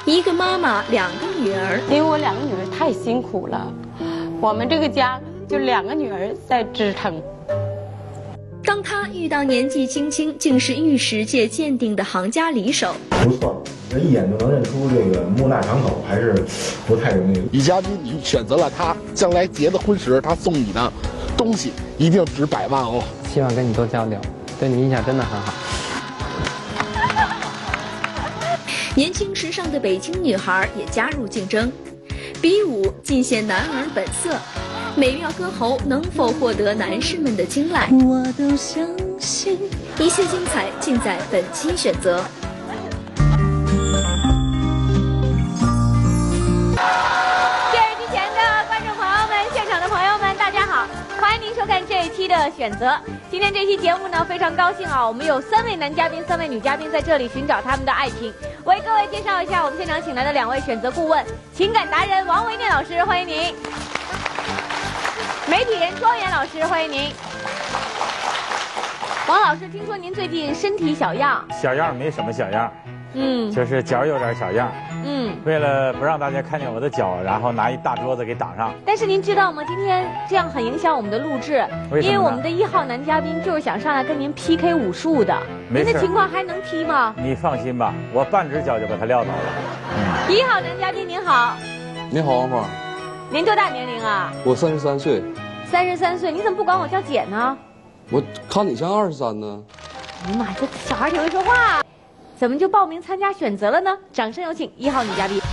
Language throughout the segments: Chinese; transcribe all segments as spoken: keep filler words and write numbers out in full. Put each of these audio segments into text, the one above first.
一个妈妈两个女儿， 因为我两个女儿太辛苦了，我们这个家就两个女儿在支撑。 当她遇到年纪轻轻竟是玉石界鉴定的行家李手， 不错，这一眼就能认出这个木讷堂口，还是不太容易。 李嘉宾，你选择了他，将来结的婚时他送你的东西一定值百万哦。 希望跟你多交流，对你印象真的很好。 年轻时尚的北京女孩也加入竞争，比武尽显男儿本色，美妙歌喉能否获得男士们的青睐？我都相信。一切精彩尽在本期选择。 电视机前的观众朋友们，现场的朋友们，大家好，欢迎您收看这一期的选择。今天这期节目呢，非常高兴啊，我们有三位男嘉宾、三位女嘉宾在这里寻找他们的爱情。为各位介绍一下我们现场请来的两位选择顾问，情感达人王维念老师，欢迎您；媒体人庄园老师，欢迎您。王老师，听说您最近身体小样？ 小样没什么小样， 嗯， 就是脚有点小样。 嗯， 为了不让大家看见我的脚，然后拿一大桌子给挡上。 但是您知道吗？今天这样很影响我们的录制， 为什么呢？ 因为我们的一号男嘉宾就是想上来跟您 P K 武术的。 没事， 您的情况还能踢吗？ 你放心吧，我半只脚就把他撂倒了。 嗯、一号男嘉宾您好。 你好，王芳。 您多大年龄啊？ 我三十三岁。 三十三岁，你怎么不管我叫姐呢？ 我看你像二十三呢。 哎呀妈呀，这小孩挺会说话。怎么就报名参加选择了呢？掌声有请一号女嘉宾。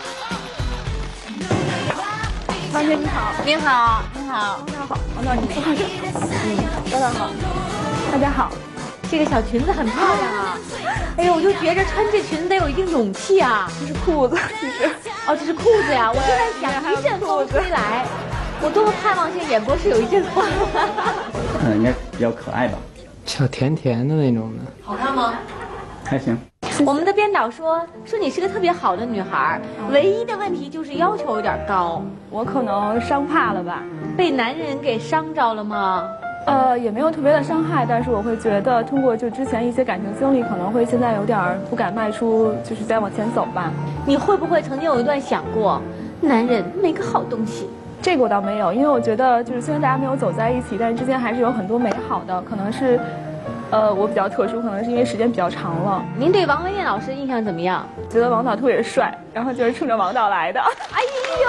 王姐你好， 您好，您好， 王导好，王导你好，嗯，王导好，大家好。 这个小裙子很漂亮啊！哎呦，我就觉着穿这裙子得有一定勇气啊。 这是裤子，其实。 哦，这是裤子呀！我就在想，一阵风吹来，我多么盼望现在演播室有一阵风。 可能应该比较可爱吧。 小甜甜的那种的。 好看吗？ 还行。 我们的编导说说你是个特别好的女孩，唯一的问题就是要求有点高。 我可能伤怕了吧？ 被男人给伤着了吗？ 呃，也没有特别的伤害，但是我会觉得通过就之前一些感情经历，可能会现在有点不敢迈出，就是再往前走吧。 你会不会曾经有一段想过，男人没个好东西？ 这个我倒没有，因为我觉得就是虽然大家没有走在一起，但是之间还是有很多美好的，可能是。呃，我比较特殊，可能是因为时间比较长了。 您对王维念老师印象怎么样？ 觉得王导特别帅，然后就是冲着王导来的。 哎呦，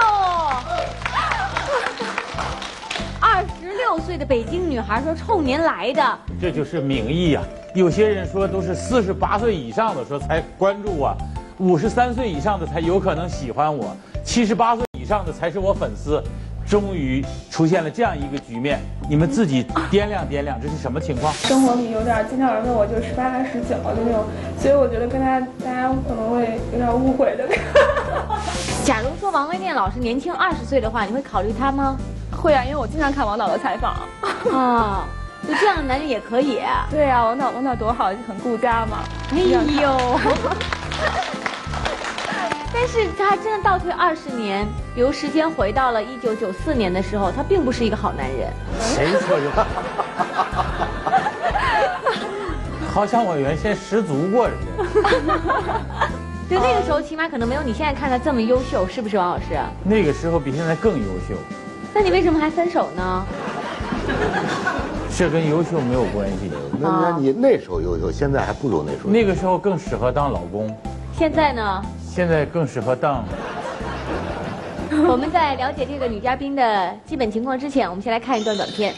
二十六岁的北京女孩说冲您来的， 这就是名义呀、啊。有些人说都是四十八岁以上的说才关注我，五十三岁以上的才有可能喜欢我，七十八岁以上的才是我粉丝。终于出现了这样一个局面，你们自己掂量掂量，这是什么情况？ 生活里有点经常人问我就十八还是十九就那种，所以我觉得跟他大家可能会有点误会的。 假如说王维念老师年轻二十岁的话，你会考虑他吗？ 会啊，因为我经常看王导的采访。 啊，就这样的男人也可以。 对啊，王导王导多好，就很顾家嘛。 哎呦。但是他真的倒退二十年，比如时间回到了一九九四年的时候，他并不是一个好男人。 谁说的？好像我原先失足过似的。 就那个时候，起码可能没有你现在看他这么优秀，是不是王老师？ 那个时候比现在更优秀。 那你为什么还分手呢？ 这跟优秀没有关系。 那那你那时候优秀，现在还不如那时候。 那个时候更适合当老公。 现在呢？ 现在更适合当。 我们在了解这个女嘉宾的基本情况之前，我们先来看一段短片。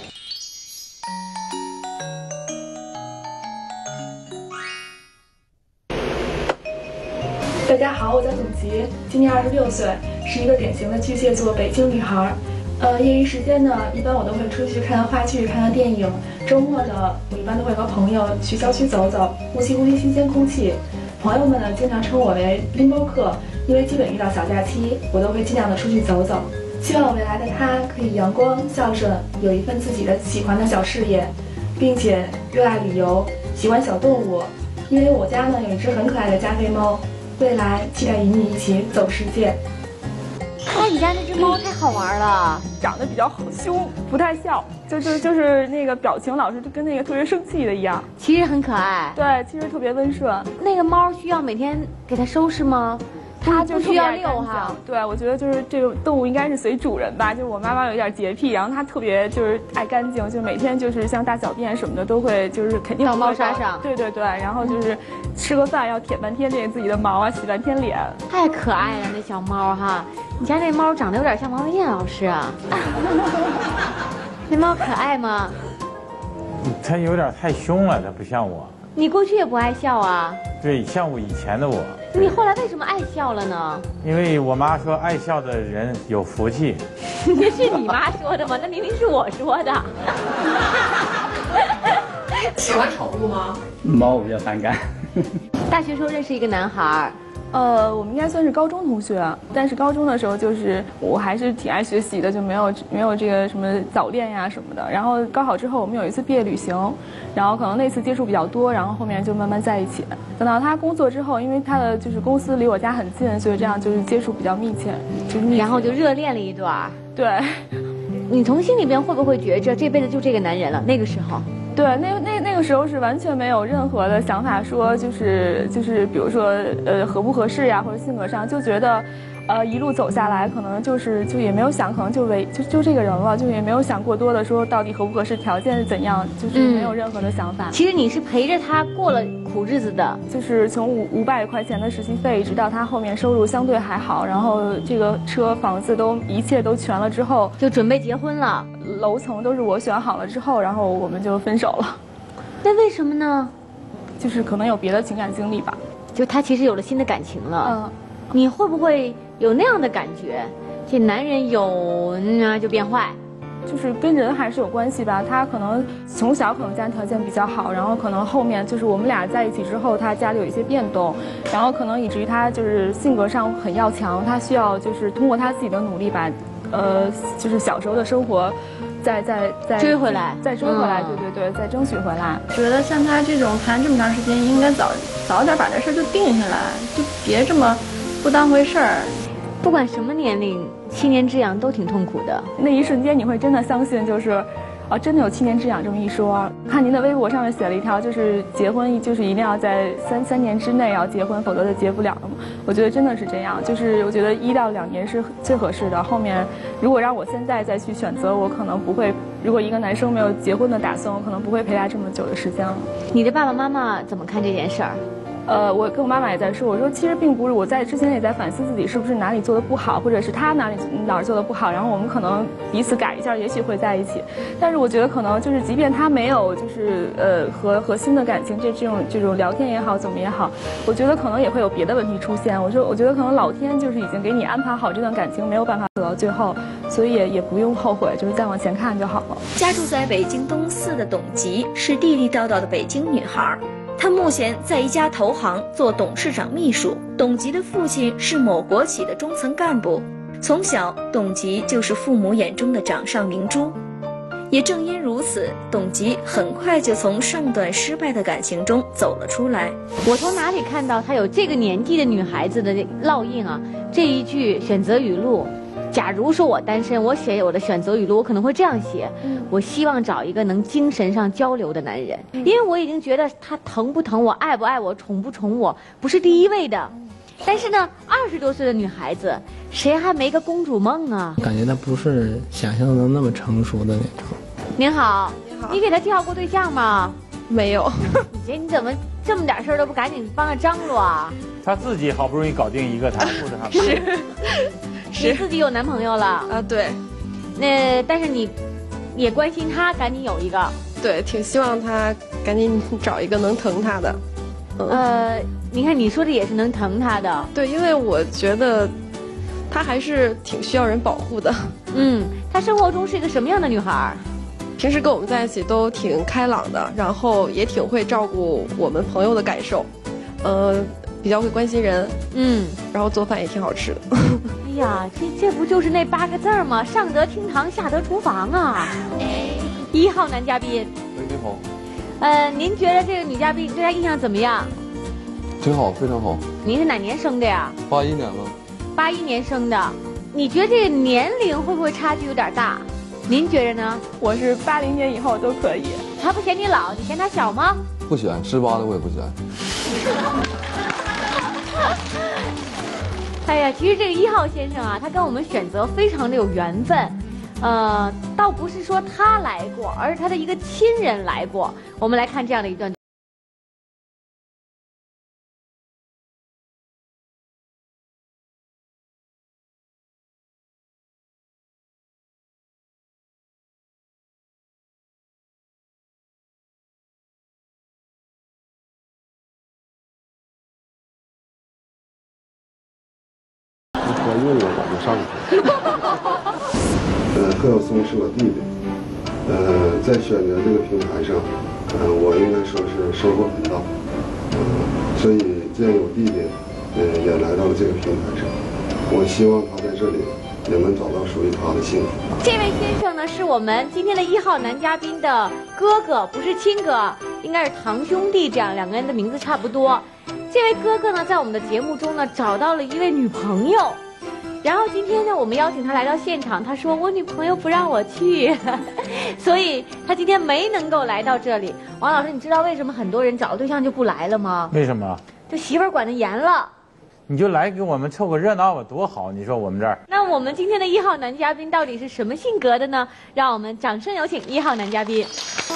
大家好，我叫董洁，今年二十六岁，是一个典型的巨蟹座北京女孩。呃，业余时间呢，一般我都会出去看看话剧、看看电影。周末呢，我一般都会和朋友去郊区走走，呼吸呼吸新鲜空气。朋友们呢，经常称我为拎包客，因为基本遇到小假期，我都会尽量的出去走走。希望未来的他可以阳光、孝顺，有一份自己的喜欢的小事业，并且热爱旅游，喜欢小动物。因为我家呢有一只很可爱的加菲猫，未来期待与你一起走世界。 哎，你家那只猫太好玩了， 长得比较凶，不太笑，就就就是那个表情老是就跟那个特别生气的一样。 其实很可爱， 对，其实特别温顺。 那个猫需要每天给它收拾吗？它它就不需要遛哈。 对，我觉得就是这个动物应该是随主人吧。就是我妈妈有点洁癖，然后它特别就是爱干净，就每天就是像大小便什么的都会就是肯定到猫砂上。 对对对，然后就是吃个饭要舔半天这自己的毛啊，洗半天脸。 太可爱了，那小猫哈！你家那猫长得有点像王文艳老师啊。那猫可爱吗？ 它有点太凶了，它不像我。 你过去也不爱笑啊？ 对，像我以前的我。 你后来为什么爱笑了呢？ 因为我妈说爱笑的人有福气。 那是你妈说的吗？那明明是我说的。 喜欢宠物吗？ 猫我比较反感。 大学时候认识一个男孩。 呃，我们应该算是高中同学，但是高中的时候就是我还是挺爱学习的，就没有没有这个什么早恋呀什么的。然后高考之后我们有一次毕业旅行，然后可能那次接触比较多，然后后面就慢慢在一起。等到他工作之后，因为他的就是公司离我家很近，所以这样就是接触比较密切，就是密切然后就热恋了一段。 对， 你从心里边会不会觉着这辈子就这个男人了？那个时候。 对，那那那个时候是完全没有任何的想法，说就是就是，比如说呃合不合适呀，或者性格上，就觉得，呃一路走下来，可能就是就也没有想，可能就为就就这个人了，就也没有想过多的说到底合不合适，条件是怎样，就是没有任何的想法。 嗯、其实你是陪着他过了苦日子的， 就是从五五百块钱的实习费，直到他后面收入相对还好，然后这个车房子都一切都全了之后， 就准备结婚了。 楼层都是我选好了之后，然后我们就分手了。 那为什么呢？ 就是可能有别的情感经历吧。 就他其实有了新的感情了。 嗯， 你会不会有那样的感觉？这男人有嗯就变坏？ 就是跟人还是有关系吧。他可能从小可能家庭条件比较好，然后可能后面就是我们俩在一起之后，他家里有一些变动，然后可能以至于他就是性格上很要强，他需要就是通过他自己的努力把，呃，就是小时候的生活。再再再追回来， 再追回来，嗯、对对对，再争取回来。 觉得像他这种谈这么长时间，应该早早点把这事就定下来，就别这么不当回事儿。 不管什么年龄，七年之痒都挺痛苦的。 那一瞬间，你会真的相信，就是啊，真的有七年之痒这么一说。看您的微博上面写了一条，就是结婚就是一定要在三三年之内要结婚，否则就结不了了嘛。我觉得真的是这样，就是我觉得一到两年是最合适的。后面如果让我现在再去选择，我可能不会。如果一个男生没有结婚的打算，我可能不会陪他这么久的时间了。 你的爸爸妈妈怎么看这件事儿？ 呃，我跟我妈妈也在说，我说其实并不是，我在之前也在反思自己是不是哪里做的不好，或者是他哪里哪儿做的不好，然后我们可能彼此改一下，也许会在一起。但是我觉得可能就是即便他没有就是呃和和新的感情这这种这种聊天也好，怎么也好，我觉得可能也会有别的问题出现。我说我觉得可能老天就是已经给你安排好这段感情，没有办法走到最后，所以也也不用后悔，就是再往前看就好了。 家住在北京东四的董吉是地地道道的北京女孩。她目前在一家投行做董事长秘书。董吉的父亲是某国企的中层干部，从小董吉就是父母眼中的掌上明珠。也正因如此，董吉很快就从上段失败的感情中走了出来。 我从哪里看到她有这个年纪的女孩子的烙印啊？这一句选择语录，假如说我单身，我写我的选择语录，我可能会这样写：嗯、我希望找一个能精神上交流的男人，因为我已经觉得他疼不疼我、爱不爱我、宠不宠我，不是第一位的。但是呢，二十多岁的女孩子，谁还没个公主梦啊？ 感觉她不是想象中那么成熟的那种。 您好，你好，你给他介绍过对象吗？ 没有。 你这你怎么这么点事儿都不赶紧帮着张罗啊？ 他自己好不容易搞定一个，他顾着他。 是。你自己有男朋友了啊？对。 那但是你也关心他，赶紧有一个。 对，挺希望他赶紧找一个能疼他的。 嗯、呃，你看你说的也是能疼他的。 对，因为我觉得他还是挺需要人保护的。 嗯，他生活中是一个什么样的女孩？ 平时跟我们在一起都挺开朗的，然后也挺会照顾我们朋友的感受，呃，比较会关心人， 嗯， 然后做饭也挺好吃的。 哎呀，这这不就是那八个字儿吗？上得厅堂，下得厨房啊！一号男嘉宾， 喂，你好。 呃，您觉得这个女嘉宾对她印象怎么样？ 挺好，非常好。 您是哪年生的呀？ 八一年了。 八一年生的，你觉得这个年龄会不会差距有点大？您觉着呢？ 我是八零年以后都可以。 他不嫌你老，你嫌他小吗？ 不嫌，十八的我也不嫌。 对，其实这个一号先生啊，他跟我们选择非常的有缘分。呃，倒不是说他来过，而是他的一个亲人来过。我们来看这样的一段。 怀孕了，赶不上去。 呃，贺晓松是我弟弟。呃，在选择这个平台上，呃，我应该说是收获很大。呃，所以既然有弟弟，呃，也来到了这个平台上。我希望他在这里也能找到属于他的幸福。 这位先生呢，是我们今天的一号男嘉宾的哥哥，不是亲哥，应该是堂兄弟，这样两个人的名字差不多。这位哥哥呢，在我们的节目中呢，找到了一位女朋友。然后今天呢，我们邀请他来到现场，他说我女朋友不让我去，所以他今天没能够来到这里。王老师，你知道为什么很多人找对象就不来了吗？ 为什么？ 就媳妇儿管得严了。 你就来给我们凑个热闹吧，多好！你说我们这儿。 那我们今天的一号男嘉宾到底是什么性格的呢？让我们掌声有请一号男嘉宾。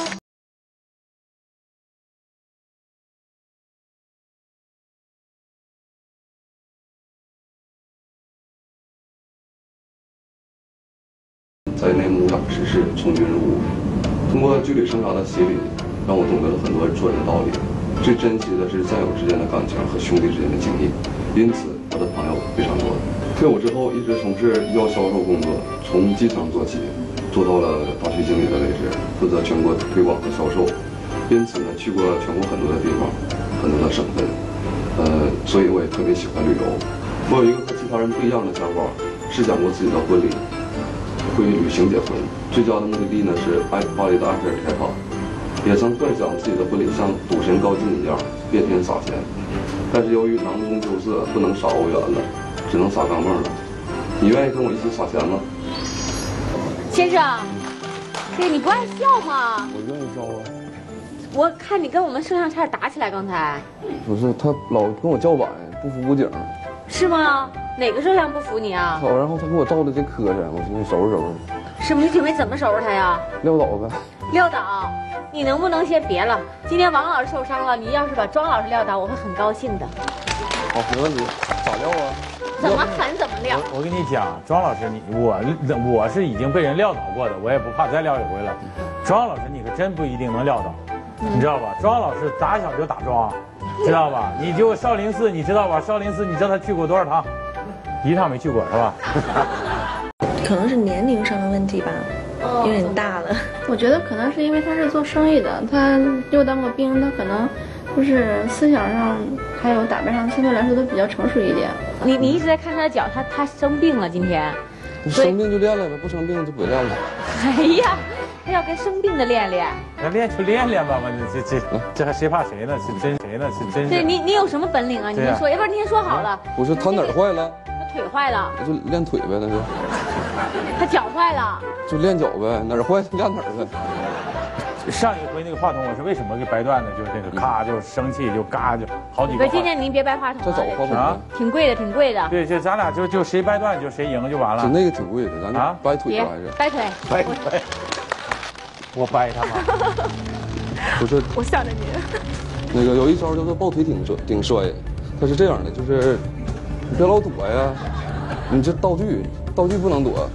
在内蒙长实施从军入伍，通过剧里生涯的洗礼，让我懂得了很多做人的道理。最珍惜的是战友之间的感情和兄弟之间的情谊，因此我的朋友非常多。退伍之后一直从事医药销售工作，从基层做起，做到了大区经理的位置，负责全国推广和销售。因此呢，去过全国很多的地方，很多的省份，呃，所以我也特别喜欢旅游。我有一个和其他人不一样的想法，是想过自己的婚礼。会旅行结婚，最佳的目的地呢是埃巴黎的埃菲尔铁塔，也曾幻想自己的婚礼像赌神高进一样遍天撒钱，但是由于囊中羞涩，不能撒欧元了，只能撒钢镚了。你愿意跟我一起撒钱吗？ 先生，对你不爱笑吗？ 我愿意笑啊。 我看你跟我们摄像差点打起来，刚才。 不是，他老跟我叫板，不服武警。 是吗？哪个摄像不服你啊？ 好，然后他给我照的这磕碜，我寻思收拾收拾。 什么？你准备怎么收拾他呀？ 撂倒呗。 撂倒？你能不能先别了？今天王老师受伤了，你要是把庄老师撂倒，我会很高兴的。 好，没问题。咋撂啊？ 怎么狠怎么撂。 我我跟你讲，庄老师，你我我是已经被人撂倒过的，我也不怕再撂一回了。庄老师，你可真不一定能撂倒，嗯、你知道吧？庄老师打小就打庄，知道吧？你就少林寺，你知道吧？少林寺，你知道他去过多少趟？一趟没去过是吧？ 可能是年龄上的问题吧，有点大了。 我觉得可能是因为他是做生意的，他又当过兵，他可能就是思想上还有打扮上相对来说都比较成熟一点。 你你一直在看他的脚，他他生病了今天。 生病就练练呗，不生病就别练了。 哎呀，他要跟生病的练练。 那练就练练吧，这这这这还谁怕谁呢？是真谁呢？是真。 对你你有什么本领啊？你能说？要不然你先说好了。 不是他哪儿坏了？ 腿坏了， 那就练腿呗，那就。 他脚坏了， 就练脚呗，哪儿坏练哪儿呗。 上一回那个话筒我是为什么给掰断的？就是那个咔就生气就嘎就好几个。 对，今天您别掰话筒了。 再找话筒啊， 挺贵的，挺贵的。 对，就咱俩就就谁掰断就谁赢就完了。 就那个挺贵的，咱啊掰腿吧还是？ 掰腿。 掰腿。我掰他吗？ 不是。 我向着你。 那个有一招叫做抱腿顶摔，顶摔，它是这样的，就是你别老躲呀，你这道具道具不能躲。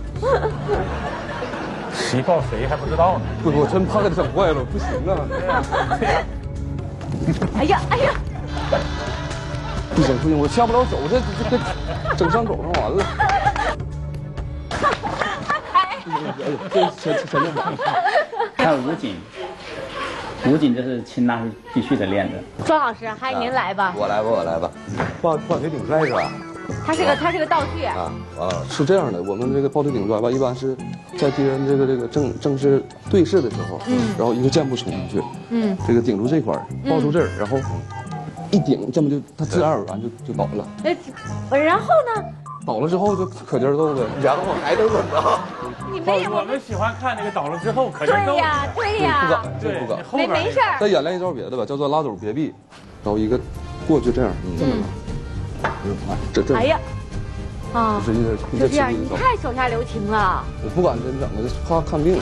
谁抱谁还不知道呢？ 不，我真怕给整坏了，不行啊！ 对呀。 哎呀哎呀！ 不行不行，我下不了手，这这这整伤狗上完了。哎呀，这全全都完了。 还有武警，武警这是擒拿是必须得练的。 庄老师，还是您来吧。 我来吧，我来吧。抱抱腿顶摔是吧？ 它是个它是个道具啊啊！ 是这样的，我们这个抱腿顶摔吧，一般是在敌人这个这个正正式对视的时候，嗯，然后一个箭步冲进去，嗯，这个顶住这块儿，抱住这儿，然后一顶，这么就他自然而然就就倒了。 呃，然后呢？ 倒了之后就可劲儿揍呗，然后还能怎么？ 你没有？ 我们喜欢看那个倒了之后可劲儿揍。 对呀，对呀。 不敢，真不敢。 没没事儿。 再演练一招别的吧，叫做拉肘别臂，然后一个过去这样，这么拉。这这， 哎呀， 啊， 就是一点一就这样， 点情绪你太手下留情了。 我不敢真整的，怕看病。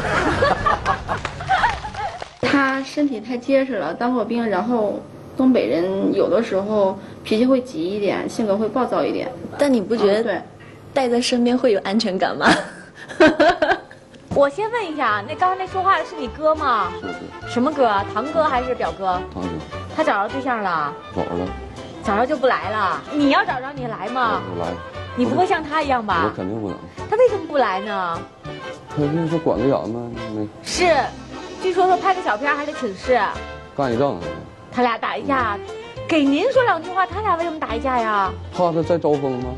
他身体太结实了，当过兵，然后东北人有的时候脾气会急一点，性格会暴躁一点。 但你不觉得对带在身边会有安全感吗？ 我先问一下，那刚才那说话的是你哥吗？ 是是。 什么哥？堂哥还是表哥？ 堂哥。 他找着对象了？ 找了。 找着就不来了？你要找着你来吗？ 我来。 你不会像他一样吧？ 我肯定不能。 他为什么不来呢？ 他那说管得严吗？那是，据说说拍个小片还得请示。 干一仗。 他俩打一架，给您说两句话，他俩为什么打一架呀？ 怕他再招风吗？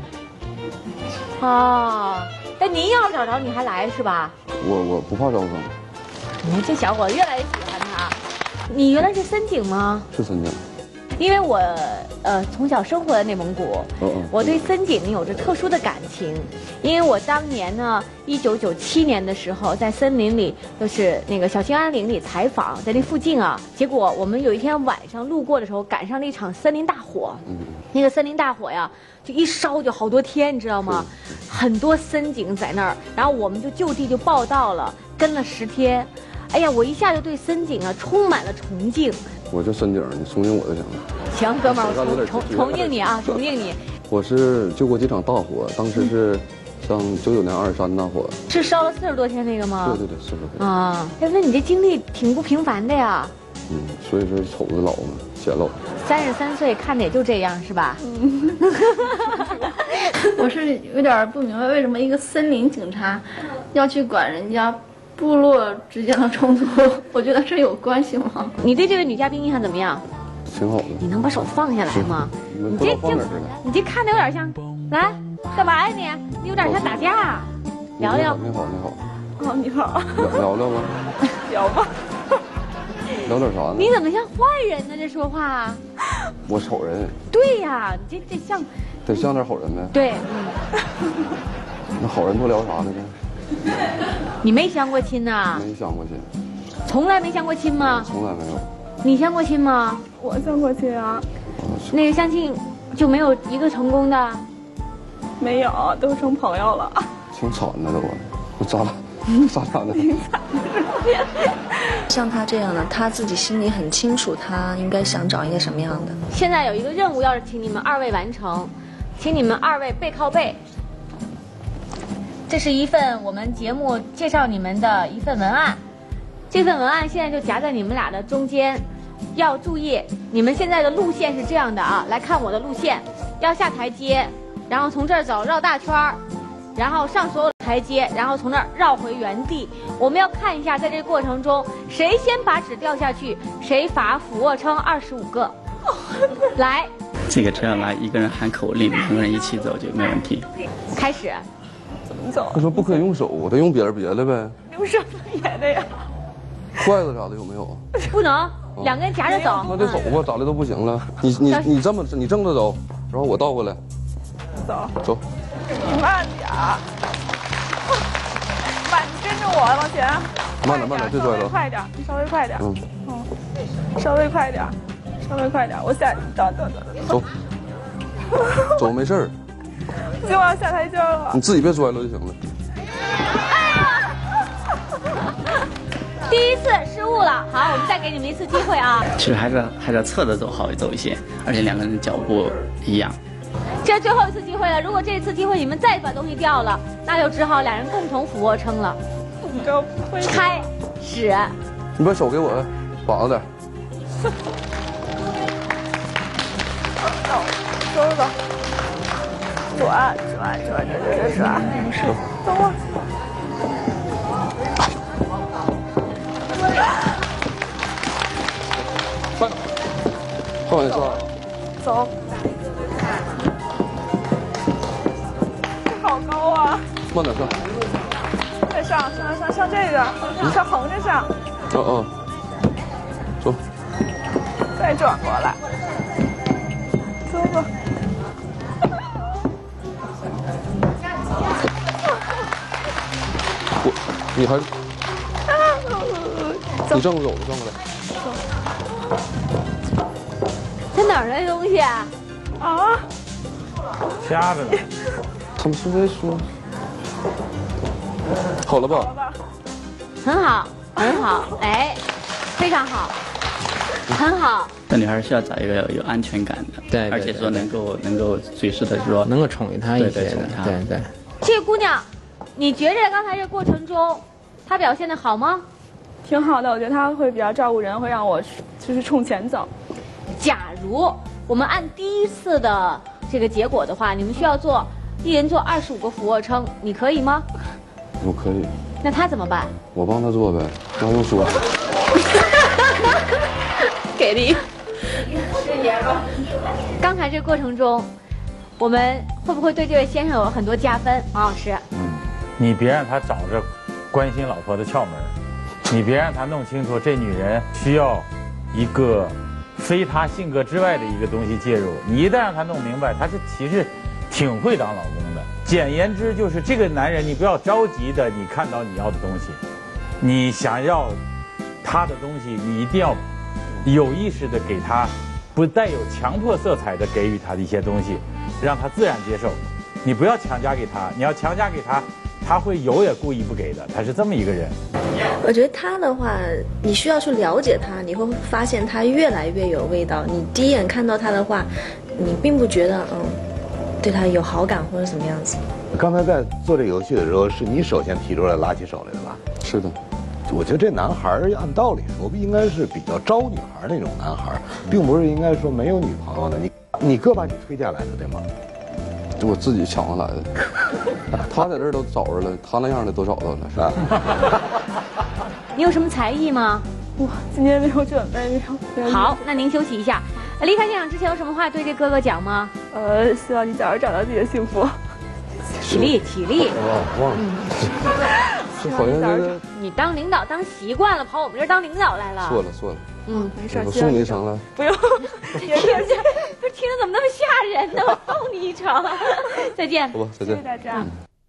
哦，但您要找着你还来是吧？ 我我不怕招风。 你这小伙子越来越喜欢他。你原来是森警吗？ 是森警。 因为我呃从小生活在内蒙古， 哦哦我对森警有着特殊的感情，因为我当年呢，一九九七年的时候在森林里，就是那个小兴安岭里采访，在那附近啊，结果我们有一天晚上路过的时候，赶上了一场森林大火， 嗯、 那个森林大火呀，就一烧就好多天，你知道吗？很多森警在那儿，然后我们就就地就报道了，跟了十天，哎呀，我一下就对森警啊充满了崇敬。 我就森警，你崇敬我就行了。 行，哥们儿，我崇崇崇敬你啊，崇敬你。 我是救过几场大火，当时是像九九年二十三大火， 是烧了四十多天那个吗？ 对对对，四十多天。 啊，哎，那你这经历挺不平凡的呀。 嗯，所以说瞅着老嘛，显老。 三十三岁，看的也就这样，是吧？ 嗯。我是有点不明白，为什么一个森林警察要去管人家部落之间的冲突？我觉得这有关系吗？ 你对这位女嘉宾印象怎么样？ 挺好的。 你能把手放下来吗？ 你这这， 你这看着有点像，来，干嘛呀你？你有点像打架。聊聊。 你好，你好。 哦，你好。 聊聊吧。 聊吧。 聊点啥呢？ 你怎么像坏人呢？这说话。 我瞅人。 对呀，你这这像。 得像点好人呗。 对。 那好人都聊啥呢？这。 你没相过亲呐？ 没相过亲。 从来没相过亲吗？ 从来没有。 你相过亲吗？ 我相过亲啊。 那个相亲就没有一个成功的？ 没有，都成朋友了。 挺惨的都，我咋了？咋咋的？ 挺惨的。 像他这样的，他自己心里很清楚，他应该想找一个什么样的。 现在有一个任务要是请你们二位完成，请你们二位背靠背。这是一份我们节目介绍你们的一份文案，这份文案现在就夹在你们俩的中间。要注意，你们现在的路线是这样的啊，来看我的路线，要下台阶，然后从这儿走绕大圈儿，然后上所有的台阶，然后从那儿绕回原地。我们要看一下，在这个过程中，谁先把纸掉下去，谁罚俯卧撑二十五个。来， 这个车来一个人喊口令，两个人一起走就没问题。 开始。 怎么走？ 他说不可以用手，我得用别人别的呗。 用什么别的呀？ 筷子啥的有没有？ 不能，两个人夹着走。 那得走吧，咋的都不行了。你你你这么你正着走，然后我倒过来。 走走。 你慢点儿。慢，你跟着我往前。 慢点慢点，别摔了。 快点，你稍微快点。 嗯。 嗯。稍微快点，稍微快点，我下等等等。 走。走没事儿。 就要下台阶了。 你自己别摔了就行了。 第一次失误了，好，我们再给你们一次机会啊。 其实还是还是侧着走好走一些，而且两个人脚步一样。 这是最后一次机会了，如果这次机会你们再把东西掉了，那就只好两人共同俯卧撑了。开始。 你把手给我绑着点。 走，走走走。转转转转转转，走啊！ 快，快往下上。 走。好高啊！ 慢点上。 再上上上上这个，上横着上。 嗯嗯。走。 再转过来。走吧。 我，你还，你正着走，正过来。 在哪儿呢？这东西？啊？ 掐着呢。 他们是在说，好了吧？ 很好，很好，哎，非常好，很好。 这女孩需要找一个有有安全感的， 对， 而且说能够能够随时的说能够宠于她一些的， 对对。 这个姑娘，你觉着刚才这过程中，她表现的好吗？ 挺好的，我觉得她会比较照顾人，会让我就是冲前走。 假如我们按第一次的这个结果的话，你们需要做一人做二十五个俯卧撑，你可以吗？ 我可以。 那她怎么办？ 我帮她做呗，那用说。 给力。刚才这个过程中，我们会不会对这位先生有很多加分？王老师， 嗯，你别让他找着关心老婆的窍门，你别让他弄清楚这女人需要一个非他性格之外的一个东西介入。你一旦让他弄明白，他是其实挺会当老公的。简言之，就是这个男人，你不要着急的，你看到你要的东西，你想要他的东西，你一定要有意识的给他，不带有强迫色彩的给予他的一些东西，让他自然接受。你不要强加给他，你要强加给他，他会有也故意不给的。他是这么一个人。 我觉得他的话，你需要去了解他，你会发现他越来越有味道。你第一眼看到他的话，你并不觉得嗯对他有好感或者什么样子。 刚才在做这个游戏的时候，是你首先提出来拉起手来的吧？ 是的。 我觉得这男孩按道理说不应该是比较招女孩那种男孩，并不是应该说没有女朋友的。你你哥把你推荐来的对吗？ 我自己抢回来的。他在这儿都找着了，他那样的都找到了，是吧？ 你有什么才艺吗？ 我今天没有准备，没有。 好，那您休息一下。离开现场之前有什么话对这哥哥讲吗？ 呃，希望你早日找到自己的幸福。 体力，体力。 忘了。好像这个你当领导当习惯了，跑我们这儿当领导来了。 错了错了。 嗯，没事。 我送你一程来。 不用。别别别，不是听着怎么那么吓人呢？我送你一程。再见。 好吧，再见。 谢谢大家。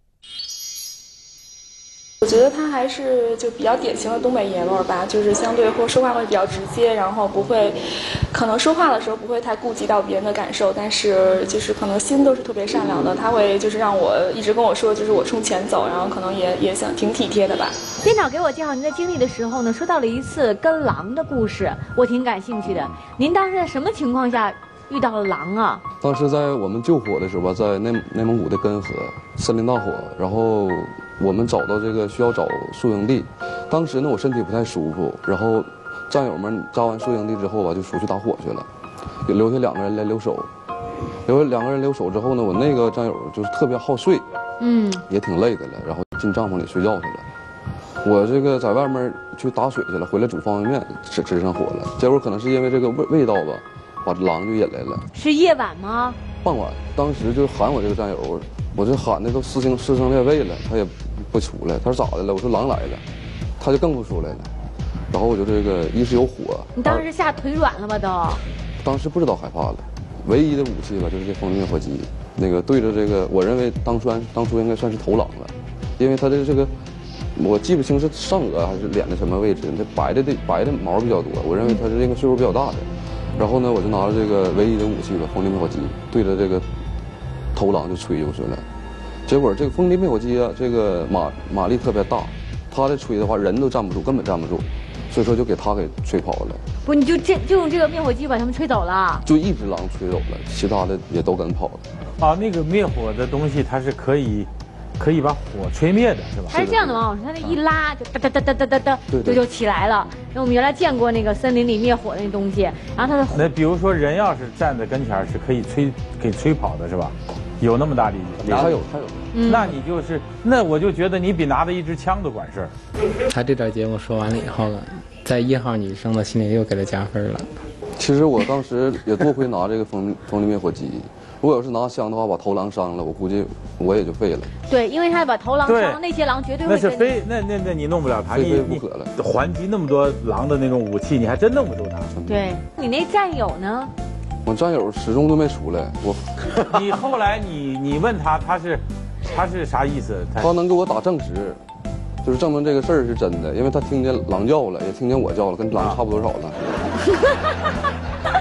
我觉得他还是就比较典型的东北爷们儿吧，就是相对或说话会比较直接，然后不会，可能说话的时候不会太顾及到别人的感受，但是就是可能心都是特别善良的。他会就是让我一直跟我说，就是我冲前走，然后可能也也想挺体贴的吧。 编导给我介绍您的经历的时候呢，说到了一次跟狼的故事，我挺感兴趣的。您当时在什么情况下遇到了狼啊？ 当时在我们救火的时候吧，在内内蒙古的根河森林大火，然后我们找到这个需要找宿营地。当时呢，我身体不太舒服，然后战友们扎完宿营地之后吧，就出去打火去了，就留下两个人来留守。留下两个人留守之后呢，我那个战友就是特别好睡，嗯，也挺累的了，然后进帐篷里睡觉去了。我这个在外面去打水去了，回来煮方便面吃吃上火了。结果可能是因为这个味味道吧，把狼就引来了。 是夜晚吗？ 傍晚，当时就喊我这个战友，我这喊的都撕心撕声裂肺了，他也不出来。他说咋的了？我说狼来了，他就更不出来了。然后我就这个一是有火， 你当时吓腿软了吧都？ 当时不知道害怕了，唯一的武器吧就是这蜂蜜灭火机，那个对着这个，我认为当初当初应该算是头狼了，因为他的这个。我记不清是上颚还是脸的什么位置，这白的的白的毛比较多，我认为他是这个岁数比较大的。然后呢，我就拿着这个唯一的武器吧，风力灭火机，对着这个头狼就吹过去了。结果这个风力灭火机啊，这个马马力特别大，他这吹的话人都站不住，根本站不住，所以说就给他给吹跑了。 不，你就这就用这个灭火机把他们吹走了？ 就一只狼吹走了，其他的也都跟跑了。 啊，那个灭火的东西它是可以。可以把火吹灭的是吧？ 它是这样的，王老师，它那一拉就哒哒哒哒哒哒，就就起来了。因为我们原来见过那个森林里灭火的那东西，然后它的那比如说人要是站在跟前是可以吹给吹跑的是吧？有那么大力气？ 还有还有， 嗯、那你就是那我就觉得你比拿着一支枪都管事儿。 他这段节目说完了以后，在一号女生的心里又给他加分了。 其实我当时也多亏拿这个风风力灭火机。如果要是拿枪的话，把头狼伤了，我估计我也就废了。 对，因为他把头狼伤，那些狼绝对会。 那是非那那那你弄不了他， 非不可了。 还击那么多狼的那种武器，你还真弄不住他。 对，你那战友呢？ 我战友始终都没出来。我， 你后来你你问他，他是他是啥意思？ 他能给我打证实，就是证明这个事儿是真的，因为他听见狼叫了，也听见我叫了，跟狼差不多少了。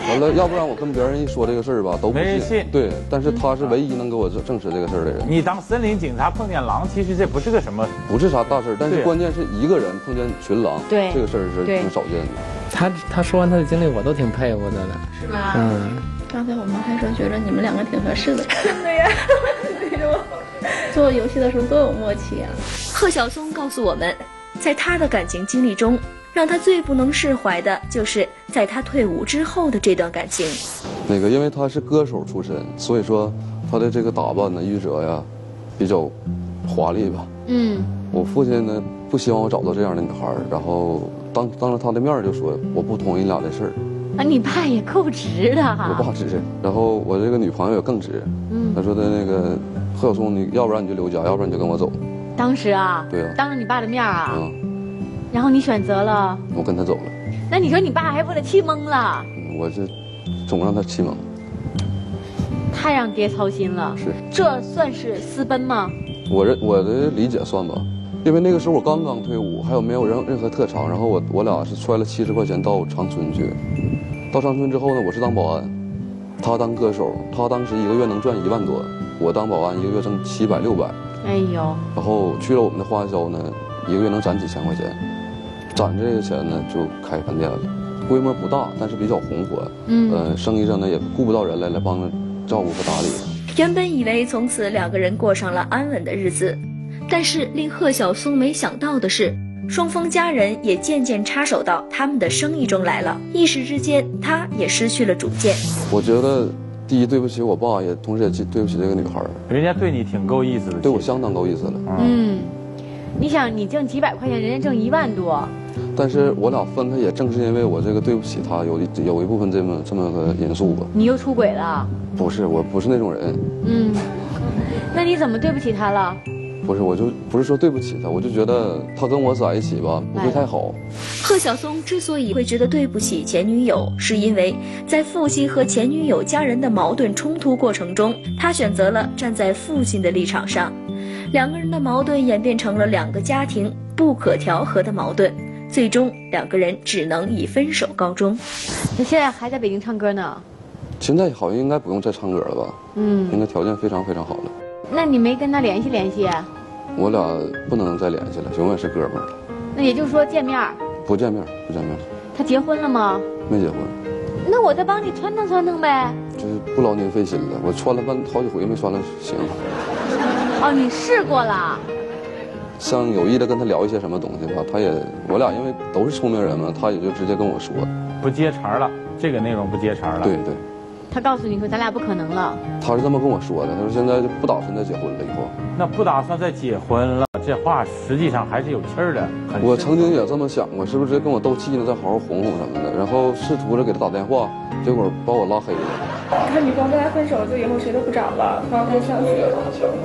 完了，要不然我跟别人一说这个事儿吧，都不没人信。 对，但是他是唯一能给我证实这个事儿的人。 你当森林警察碰见狼，其实这不是个什么， 不是啥大事儿，但是关键是一个人碰见群狼， 对这个事儿是挺少见的。 他他说完他的经历，我都挺佩服他的。 是吧？ 嗯。 刚才我们还说觉得你们两个挺合适的，真的呀？做游戏的时候多有默契啊！ 贺晓松告诉我们，在他的感情经历中，让他最不能释怀的就是在他退伍之后的这段感情。 那个，因为他是歌手出身，所以说他的这个打扮呢、衣着呀，比较华丽吧。嗯。我父亲呢不希望我找到这样的女孩，然后当当着他的面就说我不同意你俩的事儿。 啊，你爸也够直的哈！ 我爸直，然后我这个女朋友也更直。嗯，他说的那个贺晓松，你要不然你就留家，要不然你就跟我走。 当时啊， 对啊， 当着你爸的面啊， 嗯， 然后你选择了， 我跟他走了。 那你说你爸还不得气懵了？ 嗯，我这总让他气懵。 太让爹操心了。 是， 这算是私奔吗？ 我认我的理解算吧。因为那个时候我刚刚退伍，还有没有任任何特长，然后我我俩是揣了七十块钱到长春去，到长春之后呢，我是当保安，他当歌手，他当时一个月能赚一万多，我当保安一个月挣七百六百， 哎呦， 然后去了我们的花销呢，一个月能攒几千块钱，攒这个钱呢就开饭店了，规模不大，但是比较红火，嗯，呃，生意上呢也顾不到人来来帮着照顾和打理。 原本以为从此两个人过上了安稳的日子。但是令贺晓松没想到的是，双方家人也渐渐插手到他们的生意中来了，一时之间他也失去了主见。 我觉得第一对不起我爸，也同时也对不起这个女孩。 人家对你挺够意思的， 对我相当够意思了。 嗯，你想你挣几百块钱，人家挣一万多。 但是我俩分开也正是因为我这个对不起他，有一有一部分这么这么个因素吧。 你又出轨了？ 不是，我不是那种人。 嗯，那你怎么对不起他了？ 不是，我就不是说对不起他，我就觉得他跟我在一起吧不会太好。 贺晓松之所以会觉得对不起前女友，是因为在父亲和前女友家人的矛盾冲突过程中，他选择了站在父亲的立场上，两个人的矛盾演变成了两个家庭不可调和的矛盾，最终两个人只能以分手告终。 你现在还在北京唱歌呢？ 现在好像应该不用再唱歌了吧？嗯，应该条件非常非常好了。 那你没跟他联系联系啊？ 我俩不能再联系了，永远是哥们儿。 那也就是说见面？ 不见面，不见面。 他结婚了吗？ 没结婚。 那我再帮你穿腾穿腾呗。 就是不劳您费心了，我穿了半好几回没穿了行。 哦，你试过了？ 像有意的跟他聊一些什么东西吧，他也我俩因为都是聪明人嘛，他也就直接跟我说， 不接茬了，这个内容不接茬了。 对对。 他告诉你说咱俩不可能了。 他是这么跟我说的，他说现在就不打算再结婚了以后。 那不打算再结婚了，这话实际上还是有气儿的。 我曾经也这么想过，是不是跟我斗气呢，再好好哄哄什么的，然后试图着给他打电话，结果把我拉黑了。 他女朋友跟他分手，就以后谁都不找了，他要该上学了。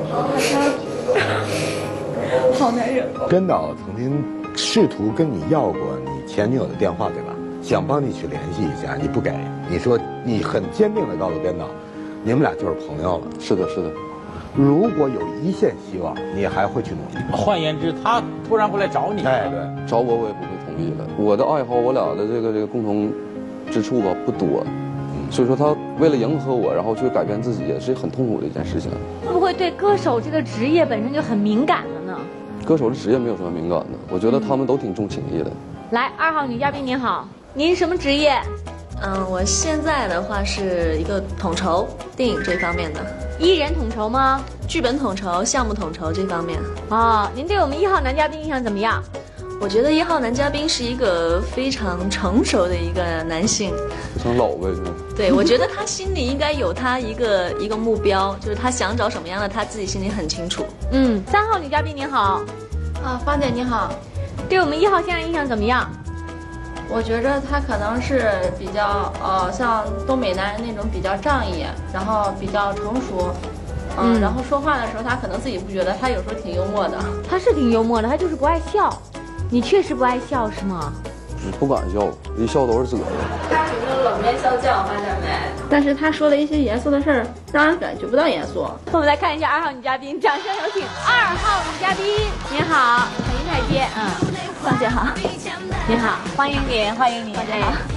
他好男人哦。 编导曾经试图跟你要过你前女友的电话，对吧？想帮你去联系一下，你不给，你说你很坚定的告诉编导，你们俩就是朋友了。 是的，是的。 如果有一线希望，你还会去努力。 换言之，他突然过来找你， 哎，对， 找我我也不会同意了。我的爱好，我俩的这个这个共同之处吧不多，所以说他为了迎合我，然后去改变自己，也是很痛苦的一件事情。 会不会对歌手这个职业本身就很敏感了呢？ 歌手的职业没有什么敏感的，我觉得他们都挺重情义的。 来，二号女嘉宾您好，您什么职业？ 嗯，我现在的话是一个统筹，电影这方面的。 艺人统筹吗？ 剧本统筹、项目统筹这方面。 哦，您对我们一号男嘉宾印象怎么样？ 我觉得一号男嘉宾是一个非常成熟的一个男性， 非常老呗。 对，我觉得他心里应该有他一个一个目标，就是他想找什么样的，他自己心里很清楚。 嗯，三号女嘉宾您好。 啊，芳姐你好。 对我们一号先生印象怎么样？ 我觉着他可能是比较呃，像东北男人那种比较仗义，然后比较成熟，嗯，嗯然后说话的时候他可能自己不觉得，他有时候挺幽默的。 他是挺幽默的，他就是不爱笑。你确实不爱笑是吗？ 不敢笑，一笑都是褶子。 他属于冷面笑匠，发现没？但是他说了一些严肃的事儿，让人感觉不到严肃。 我们来看一下二号女嘉宾，掌声有请二号女嘉宾。您好，彩云台阶，嗯， 芳姐好。 您好，欢迎您，欢迎您。 大家好。 首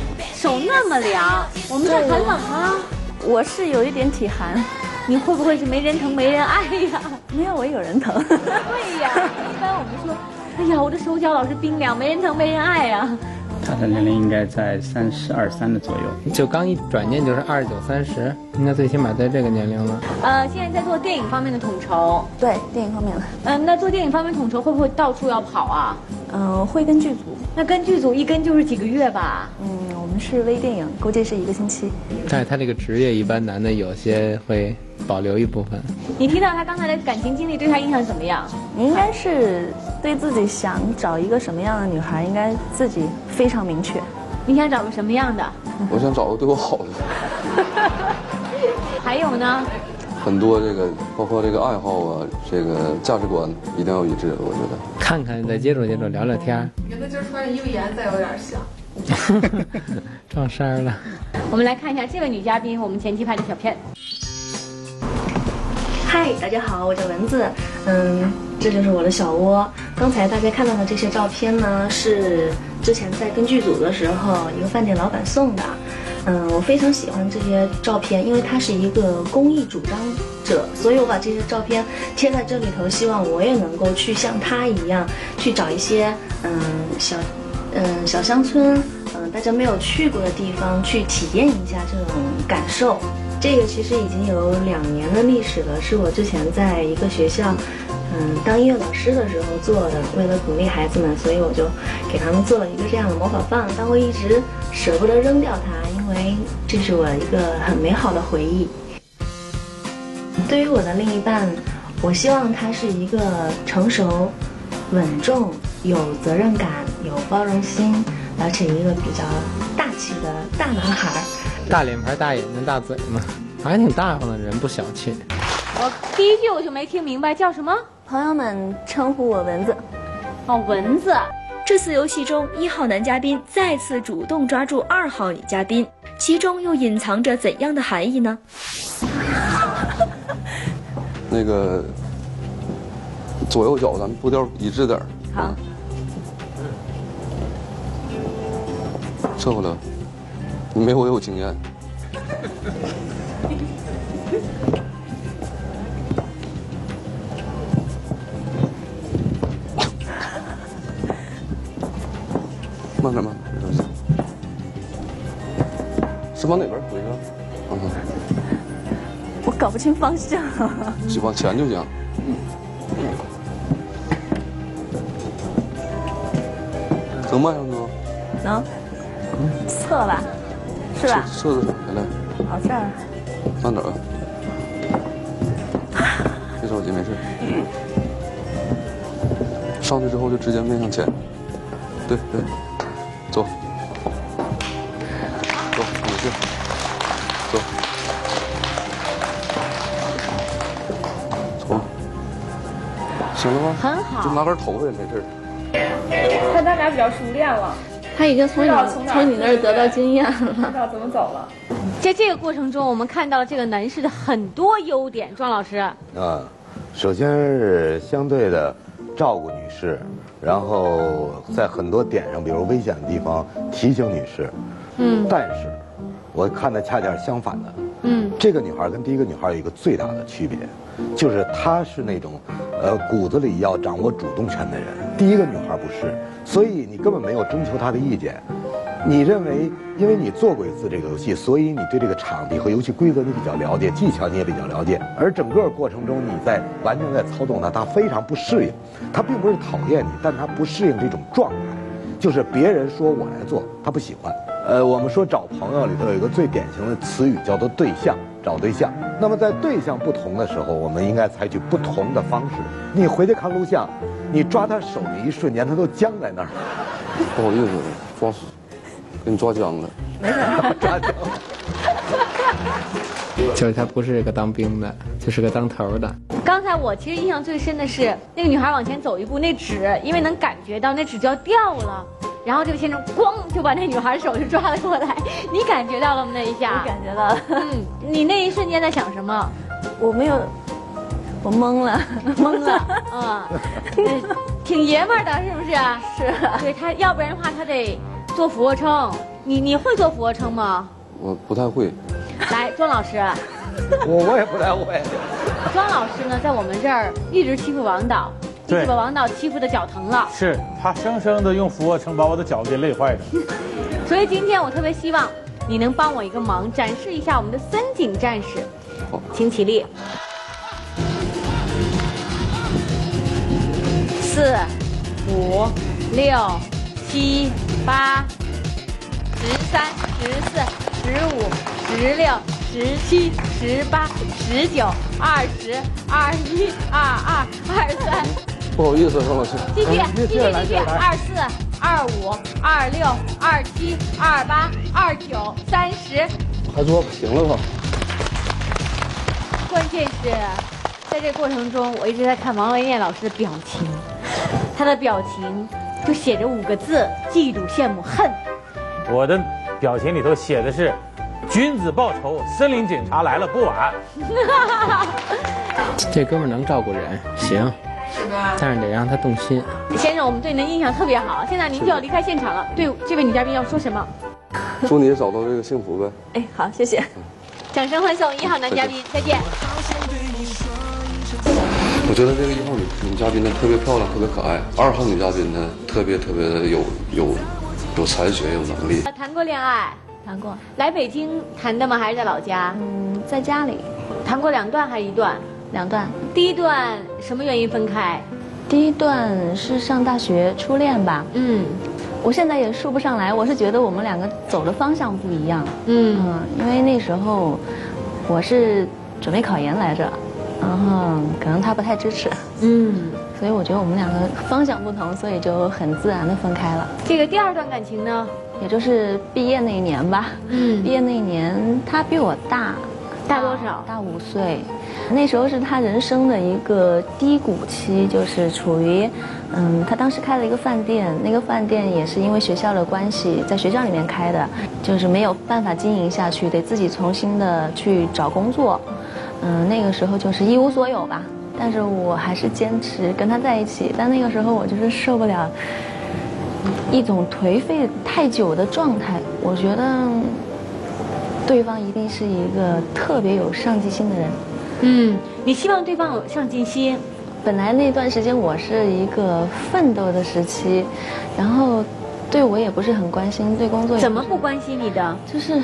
手那么凉，我们这很冷吗？ 我是有一点体寒。 你会不会是没人疼没人爱呀？ 没有，我有人疼。 对呀，一般我们说，哎呀，我的手脚老是冰凉，没人疼没人爱呀。 他的年龄应该在三十二三的左右， 就刚一转念就是二十九三十，应该最起码在这个年龄了。 呃，现在在做电影方面的统筹。 对，电影方面的。 嗯、呃，那做电影方面统筹会不会到处要跑啊？ 嗯、呃，会跟剧组。 那跟剧组一跟就是几个月吧？ 嗯，我们是微电影，估计是一个星期。 但是他这个职业一般男的有些会保留一部分。 你听到他刚才的感情经历，对他印象怎么样？ 你应该是对自己想找一个什么样的女孩，应该自己非常明确。 你想找个什么样的？ 我想找个对我好的。 还有呢？ 很多这个，包括这个爱好啊，这个价值观一定要一致的，我觉得。 看看，再接触接触，聊聊天。 你跟他今儿穿的衣服颜色有点像。 撞衫儿了。 我们来看一下这位女嘉宾，我们前期拍的小片。 嗨，大家好，我叫蚊子，嗯，这就是我的小窝。刚才大家看到的这些照片呢，是之前在跟剧组的时候一个饭店老板送的。嗯，我非常喜欢这些照片，因为他是一个公益主张者，所以我把这些照片贴在这里头，希望我也能够去像他一样，去找一些嗯小嗯小乡村，嗯大家没有去过的地方，去体验一下这种感受。这个其实已经有两年的历史了，是我之前在一个学校，嗯，当音乐老师的时候做的。为了鼓励孩子们，所以我就给他们做了一个这样的魔法棒。但我一直舍不得扔掉它，因为这是我一个很美好的回忆。对于我的另一半，我希望他是一个成熟、稳重、有责任感、有包容心，而且一个比较大气的大男孩。 大脸盘、大眼睛、大嘴嘛，还挺大方的人，不小气。 我第一句我就没听明白，叫什么？ 朋友们称呼我蚊子。 哦，蚊子。 这次游戏中，一号男嘉宾再次主动抓住二号女嘉宾，其中又隐藏着怎样的含义呢？ 那个左右脚咱们步调一致点儿。 好。 撤回来。你没我有经验。慢点，慢点，别着急。是往哪边回去？嗯。 我搞不清方向。 就往前就行。能迈上去吗？ 能。侧吧。是吧？ 侧着来来。 好，这儿。 慢点啊！别着急，没事。上去之后就直接面向前。对对，走。走，没事。走。走。行了吗？ 很好。 就拿根头发也没事。 看他俩比较熟练了。 他已经从你从你那儿得到经验了， 知道怎么走了。 在这个过程中，我们看到了这个男士的很多优点。庄老师， 啊，首先是相对的照顾女士，然后在很多点上，比如危险的地方提醒女士。嗯，但是我看的恰恰是相反的。嗯，这个女孩跟第一个女孩有一个最大的区别，就是她是那种，呃，骨子里要掌握主动权的人。第一个女孩不是，所以你根本没有征求她的意见。你认为，因为你做过一次这个游戏，所以你对这个场地和游戏规则你比较了解，技巧你也比较了解。而整个过程中，你在完全在操纵她，她非常不适应。她并不是讨厌你，但她不适应这种状态，就是别人说我来做，她不喜欢。呃，我们说找朋友里头有一个最典型的词语叫做对象，找对象。那么在对象不同的时候，我们应该采取不同的方式。你回去看录像，你抓他手的一瞬间，他都僵在那儿。 不好意思，抓死，给你抓僵了。 没事， 抓僵了。 就是他不是个当兵的，就是个当头的。 刚才我其实印象最深的是那个女孩往前走一步，那纸因为能感觉到那纸就要掉了。然后这个先生咣就把那女孩手就抓了过来，你感觉到了吗？那一下， 我感觉到了。 嗯，你那一瞬间在想什么？ 我没有，我懵了， 懵了。啊、嗯，挺爷们儿的，是不是？ 是。 对他，要不然的话他得做俯卧撑， 你你会做俯卧撑吗？ 我不太会。 来，庄老师。 我我也不太会。 庄老师呢，在我们这儿一直欺负王导，一直把王导欺负的脚疼了。 是他生生的用俯卧撑把我的脚给累坏的。 所以今天我特别希望你能帮我一个忙，展示一下我们的森井战士。 好， 请起立。四、五、六、七、八、十三、十四、十五、十六、十七、十八、十九、二十、二一、二二、二三。 不好意思，庄老师。 继续，继续，继续。二四、二五、二六、二七、二八、二九、三十。 还做不行了吧？ 关键是，在这过程中，我一直在看王维念老师的表情，他的表情就写着五个字：嫉妒、羡慕、恨。 我的表情里头写的是“君子报仇，森林警察来了不晚”。 这哥们儿能照顾人，行， 是吧？ 但是得让他动心。 先生，我们对您的印象特别好，现在您就要离开现场了。对这位女嘉宾要说什么？ 祝你也找到这个幸福呗。 哎，好，谢谢。掌声欢送一号男嘉宾，再见。 我觉得这个一号女女嘉宾呢特别漂亮，特别可爱；二号女嘉宾呢特别特别的有有有才学，有能力。 谈过恋爱？ 谈过。 来北京谈的吗？还是在老家？ 嗯，在家里。 谈过两段还是一段？ 两段。 第一段什么原因分开？ 第一段是上大学初恋吧。 嗯。 我现在也说不上来，我是觉得我们两个走的方向不一样。 嗯嗯，因为那时候我是准备考研来着，然后可能他不太支持。 嗯， 所以我觉得我们两个方向不同，所以就很自然的分开了。 这个第二段感情呢， 也就是毕业那一年吧。 嗯， 毕业那一年他比我大， 大多少？ 大五岁。那时候是他人生的一个低谷期，就是处于，嗯，他当时开了一个饭店，那个饭店也是因为学校的关系，在学校里面开的，就是没有办法经营下去，得自己重新的去找工作。嗯，那个时候就是一无所有吧，但是我还是坚持跟他在一起。但那个时候我就是受不了一种颓废太久的状态，我觉得对方一定是一个特别有上进心的人。 嗯，你希望对方有上进心。 本来那段时间我是一个奋斗的时期，然后对我也不是很关心，对工作也怎么不关心你的？ 就是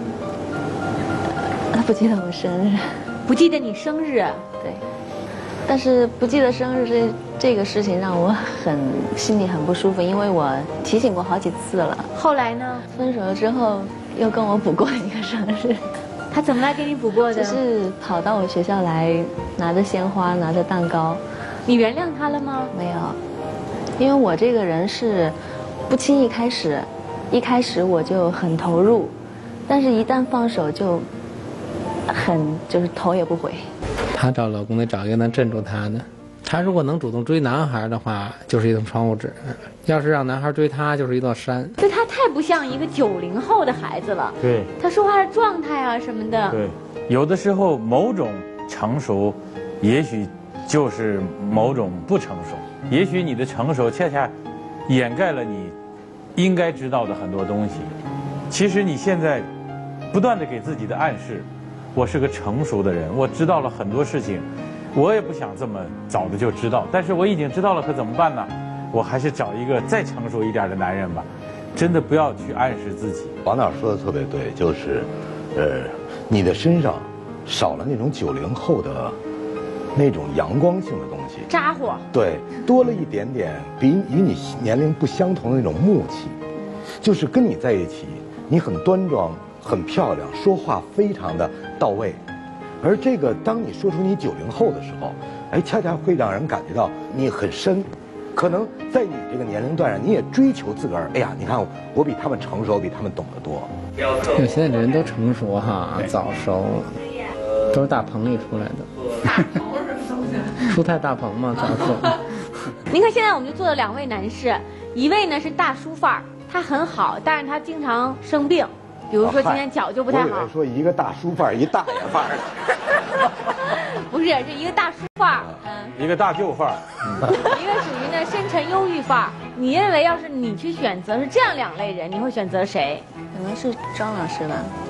他不记得我生日， 不记得你生日。 对，但是不记得生日这这个事情让我很心里很不舒服，因为我提醒过好几次了。 后来呢？ 分手了之后又跟我补过一个生日。 他怎么来给你补过的？ 就是跑到我学校来，拿着鲜花，拿着蛋糕。 你原谅他了吗？ 没有，因为我这个人是不轻易开始，一开始我就很投入，但是一旦放手就很就是头也不回。 她找老公得找一个能镇住她的。她如果能主动追男孩的话，就是一层窗户纸；要是让男孩追她，就是一座山。 就她太不像一个九零后的孩子了。 对， 她说话的状态啊什么的。 对，有的时候某种成熟，也许就是某种不成熟。也许你的成熟恰恰掩盖了你应该知道的很多东西。其实你现在不断的给自己的暗示，我是个成熟的人，我知道了很多事情。我也不想这么早的就知道，但是我已经知道了，可怎么办呢？我还是找一个再成熟一点的男人吧。真的不要去暗示自己。 王导说的特别对，就是，呃，你的身上少了那种九零后的那种阳光性的东西， 咋呼。 对，多了一点点比与你年龄不相同的那种默契，就是跟你在一起，你很端庄，很漂亮，说话非常的到位。而这个，当你说出你九零后的时候，哎，恰恰会让人感觉到你很深。可能在你这个年龄段上，你也追求自个儿。哎呀，你看我比他们成熟，比他们懂得多。 现在的人都成熟哈，早熟，都是大棚里出来的。蔬菜大棚嘛，早熟。 您看，现在我们就坐了两位男士，一位呢是大叔范儿，他很好，但是他经常生病。比如说今天脚就不太好。 我以为说一个大叔范儿，一大爷范儿。 不是，是一个大叔范儿，嗯， 一个大舅范儿， 一个属于呢深沉忧郁范儿。你认为要是你去选择是这样两类人，你会选择谁？ 可能是张老师吧。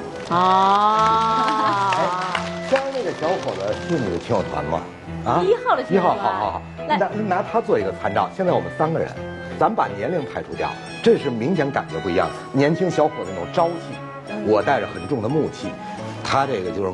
哦。 张那个小伙子是你的亲友团吗？啊， 一号的亲友团。 一号，好好好，拿拿他做一个参照。现在我们三个人，咱把年龄排除掉，这是明显感觉不一样。年轻小伙子那种朝气，我带着很重的木气，他这个就是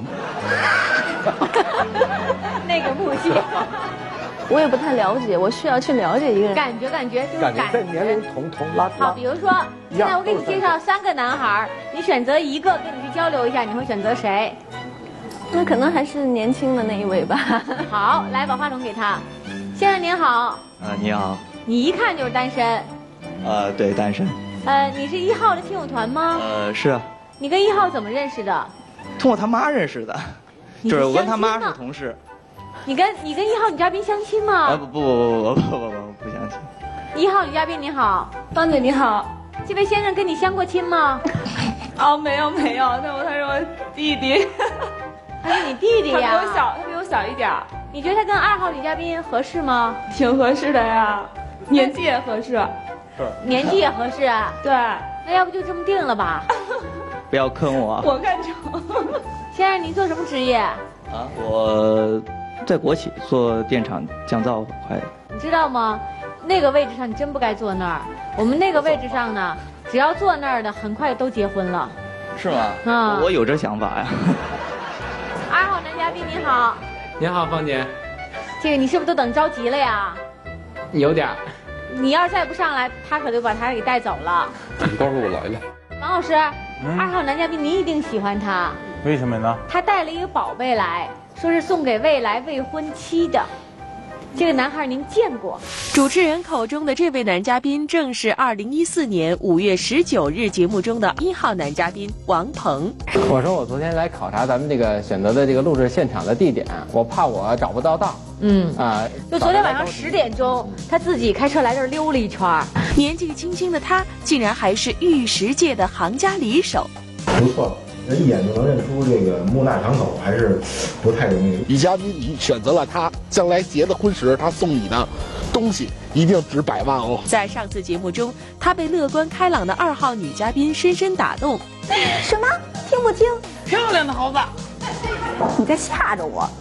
那个木气。 我也不太了解，我需要去了解一个人。 感觉感觉就是感觉在年龄同同拉。 好，比如说，现在我给你介绍三个男孩，你选择一个跟你去交流一下，你会选择谁？ 那可能还是年轻的那一位吧。 好，来把话筒给他。先生您好。 啊，你好。 你一看就是单身。 呃，对，单身。 呃，你是一号的亲友团吗？ 呃，是啊。 你跟一号怎么认识的？ 通过他妈认识的，就是我跟他妈是同事。 你跟你跟一号女嘉宾相亲吗？ 啊不不不不不不不不相亲。 一号女嘉宾你好， 芳姐你好， 这位先生跟你相过亲吗？ 哦，没有没有，那我他是我弟弟。 他是你弟弟呀？ 他比我小，他比我小一点。 你觉得他跟二号女嘉宾合适吗？ 挺合适的呀，年纪也合适。 是。 年纪也合适啊？ 对。 那要不就这么定了吧？ 不要坑我。 我看成。 先生，您做什么职业？ 啊，我在国企做电厂降噪快。 你知道吗？那个位置上你真不该坐那儿。我们那个位置上呢，只要坐那儿的，很快都结婚了。 是吗？ 啊， 我有这想法呀。 二号男嘉宾你好。 你好，芳姐。 这个你是不是都等着急了呀？ 有点。 你要是再不上来，他可就把他给带走了。 你告诉我来了。 王老师，嗯、二号男嘉宾您一定喜欢他。 为什么呢？ 他带了一个宝贝来，说是送给未来未婚妻的。这个男孩您见过？ 主持人口中的这位男嘉宾，正是二零一四年五月十九日节目中的一号男嘉宾王鹏。 我说我昨天来考察咱们这个选择的这个录制现场的地点，我怕我找不到道。 嗯啊， 就昨天晚上十点钟，他自己开车来这儿溜了一圈。 年纪轻轻的他，竟然还是玉石界的行家里手。 不错。人一眼就能认出这个木讷堂口，还是不太容易。 女嘉宾，你选择了他，将来结的婚时，他送你的东西一定值百万哦。 在上次节目中，他被乐观开朗的二号女嘉宾深深打动。 什么？听不清？ 漂亮的猴子， 你在吓着我。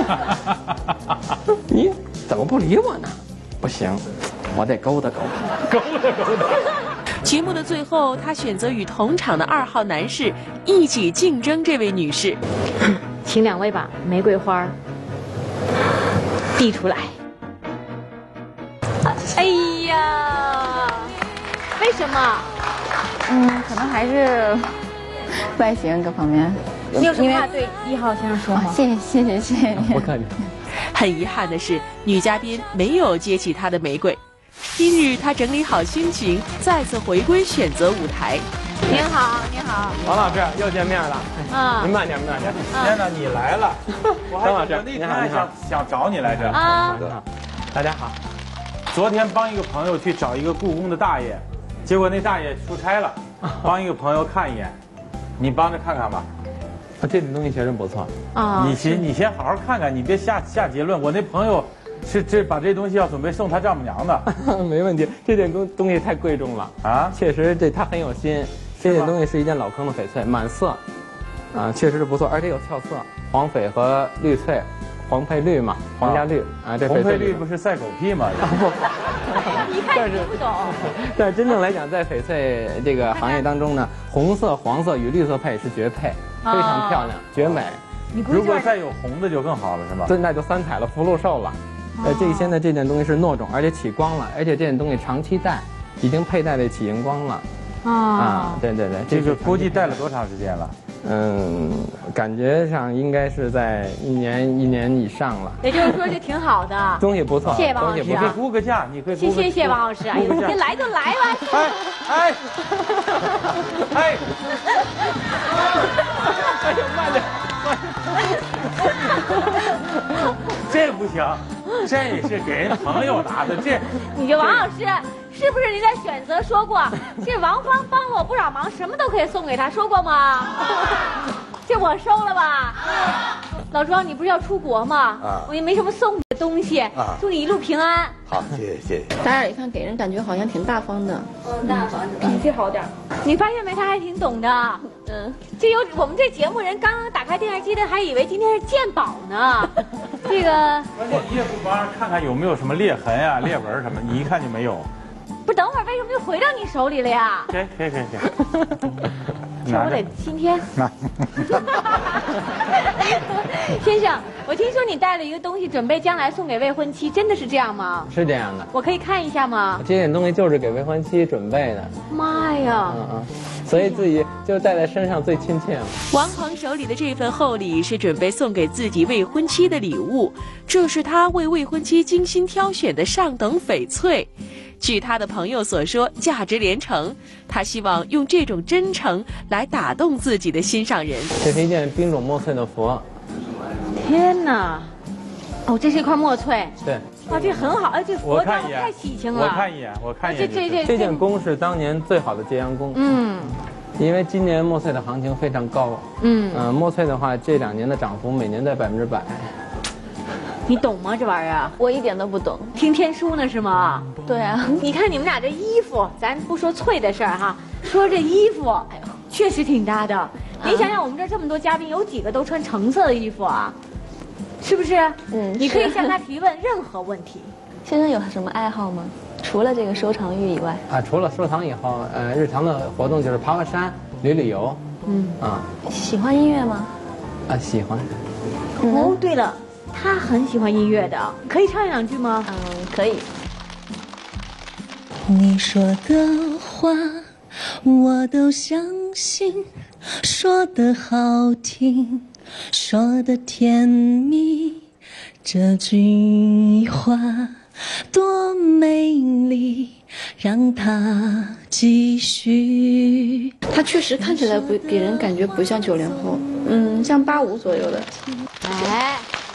你怎么不理我呢？不行，我得勾搭勾搭， 勾搭勾搭。 节目的最后，他选择与同场的二号男士一起竞争这位女士。 请两位把玫瑰花递出来。哎呀，为什么？ 嗯，可能还是外形各方面。 你有什么话对一号先生说吗？ 哦、谢谢谢谢谢谢你。 不客气。 很遗憾的是，女嘉宾没有接起他的玫瑰。今日他整理好心情，再次回归选择舞台。 您好，您好， 王老师又见面了。 啊， 您慢点，慢点。 天哪，你来了！ 张老师， 我那天还想想找你来着。 啊， 大家好。 昨天帮一个朋友去找一个故宫的大爷，结果那大爷出差了，帮一个朋友看一眼，你帮着看看吧。 这种东西确实不错啊。 你先你先好好看看，你别下下结论。我那朋友。是这把这东西要准备送他丈母娘的， 没问题。这件东东西太贵重了啊！确实，这他很有心。这件东西是一件老坑的翡翠，满色，啊，确实是不错，而且有跳色，黄翡和绿翠，黄配绿嘛，皇家绿啊，这红配绿不是赛狗屁吗？ 不， 一看就不懂。 但是真正来讲，在翡翠这个行业当中呢，红色、黄色与绿色配是绝配，非常漂亮，绝美。 如果再有红的就更好了，是吧？ 对，那就三彩了，福禄寿了。呃，这现在这件东西是糯种，而且起光了，而且这件东西长期戴，已经佩戴的起荧光了。啊，对对对， 这个估计戴了多长时间了？ 嗯，感觉上应该是在一年一年以上了。 也就是说，这挺好的， 东西不错， 谢谢王老师。 你可以估个价，你可以。 谢谢谢谢王老师，哎呦，你来就来吧。 哎哎哎！ 哎呦，慢点。 这不行，这是给人朋友拿的。这， 你这王老师是不是您在选择说过，这王芳帮了我不少忙，什么都可以送给他，说过吗？这我收了吧。老庄，你不是要出国吗？啊，我也没什么送的。 东西， 啊祝你一路平安。 好，谢谢谢谢。 打眼一看，给人感觉好像挺大方的， 嗯，大方脾气好点。 你发现没？他还挺懂的。嗯，这有我们这节目人刚刚打开电视机的，还以为今天是鉴宝呢。这个， 关键你也不帮人看看有没有什么裂痕呀、裂纹什么，你一看就没有。 不是，等会儿为什么就回到你手里了呀？ 可以可以可以可以。 这我得今天。先生，我听说你带了一个东西，准备将来送给未婚妻，真的是这样吗？ 是这样的。 我可以看一下吗？ 这件东西就是给未婚妻准备的。 妈呀！ 嗯嗯，所以自己就带在身上最亲切了。 王鹏手里的这份厚礼是准备送给自己未婚妻的礼物，这是他为未婚妻精心挑选的上等翡翠。据他的朋友所说，价值连城。他希望用这种真诚来打动自己的心上人。 这是一件冰种墨翠的佛。 天哪！哦，这是一块墨翠。 对。 哇，这很好，哎，这佛教太喜庆了。 我看一眼，我看一眼。 这这这这件弓是当年最好的揭阳弓。 嗯。 因为今年墨翠的行情非常高。嗯。嗯、呃，墨翠的话，这两年的涨幅每年在百分之百。 你懂吗？这玩意儿我一点都不懂， 听天书呢是吗？ 对啊， 你看你们俩这衣服，咱不说翠的事儿哈，说这衣服，哎呦，确实挺搭的。你想想，我们这儿这么多嘉宾，有几个都穿橙色的衣服啊？是不是？嗯，你可以向他提问任何问题。 先生有什么爱好吗？除了这个收藏欲以外？ 啊，除了收藏以后，呃，日常的活动就是爬爬山、旅旅游。嗯。啊。 喜欢音乐吗？ 啊，喜欢。 哦，对了。他很喜欢音乐的，可以唱两句吗？ 嗯，可以。 你说的话我都相信，说的好听，说的甜蜜，这句话多美丽，让它继续。 他确实看起来不给人感觉不像九零后，嗯，像八五左右的。 哎。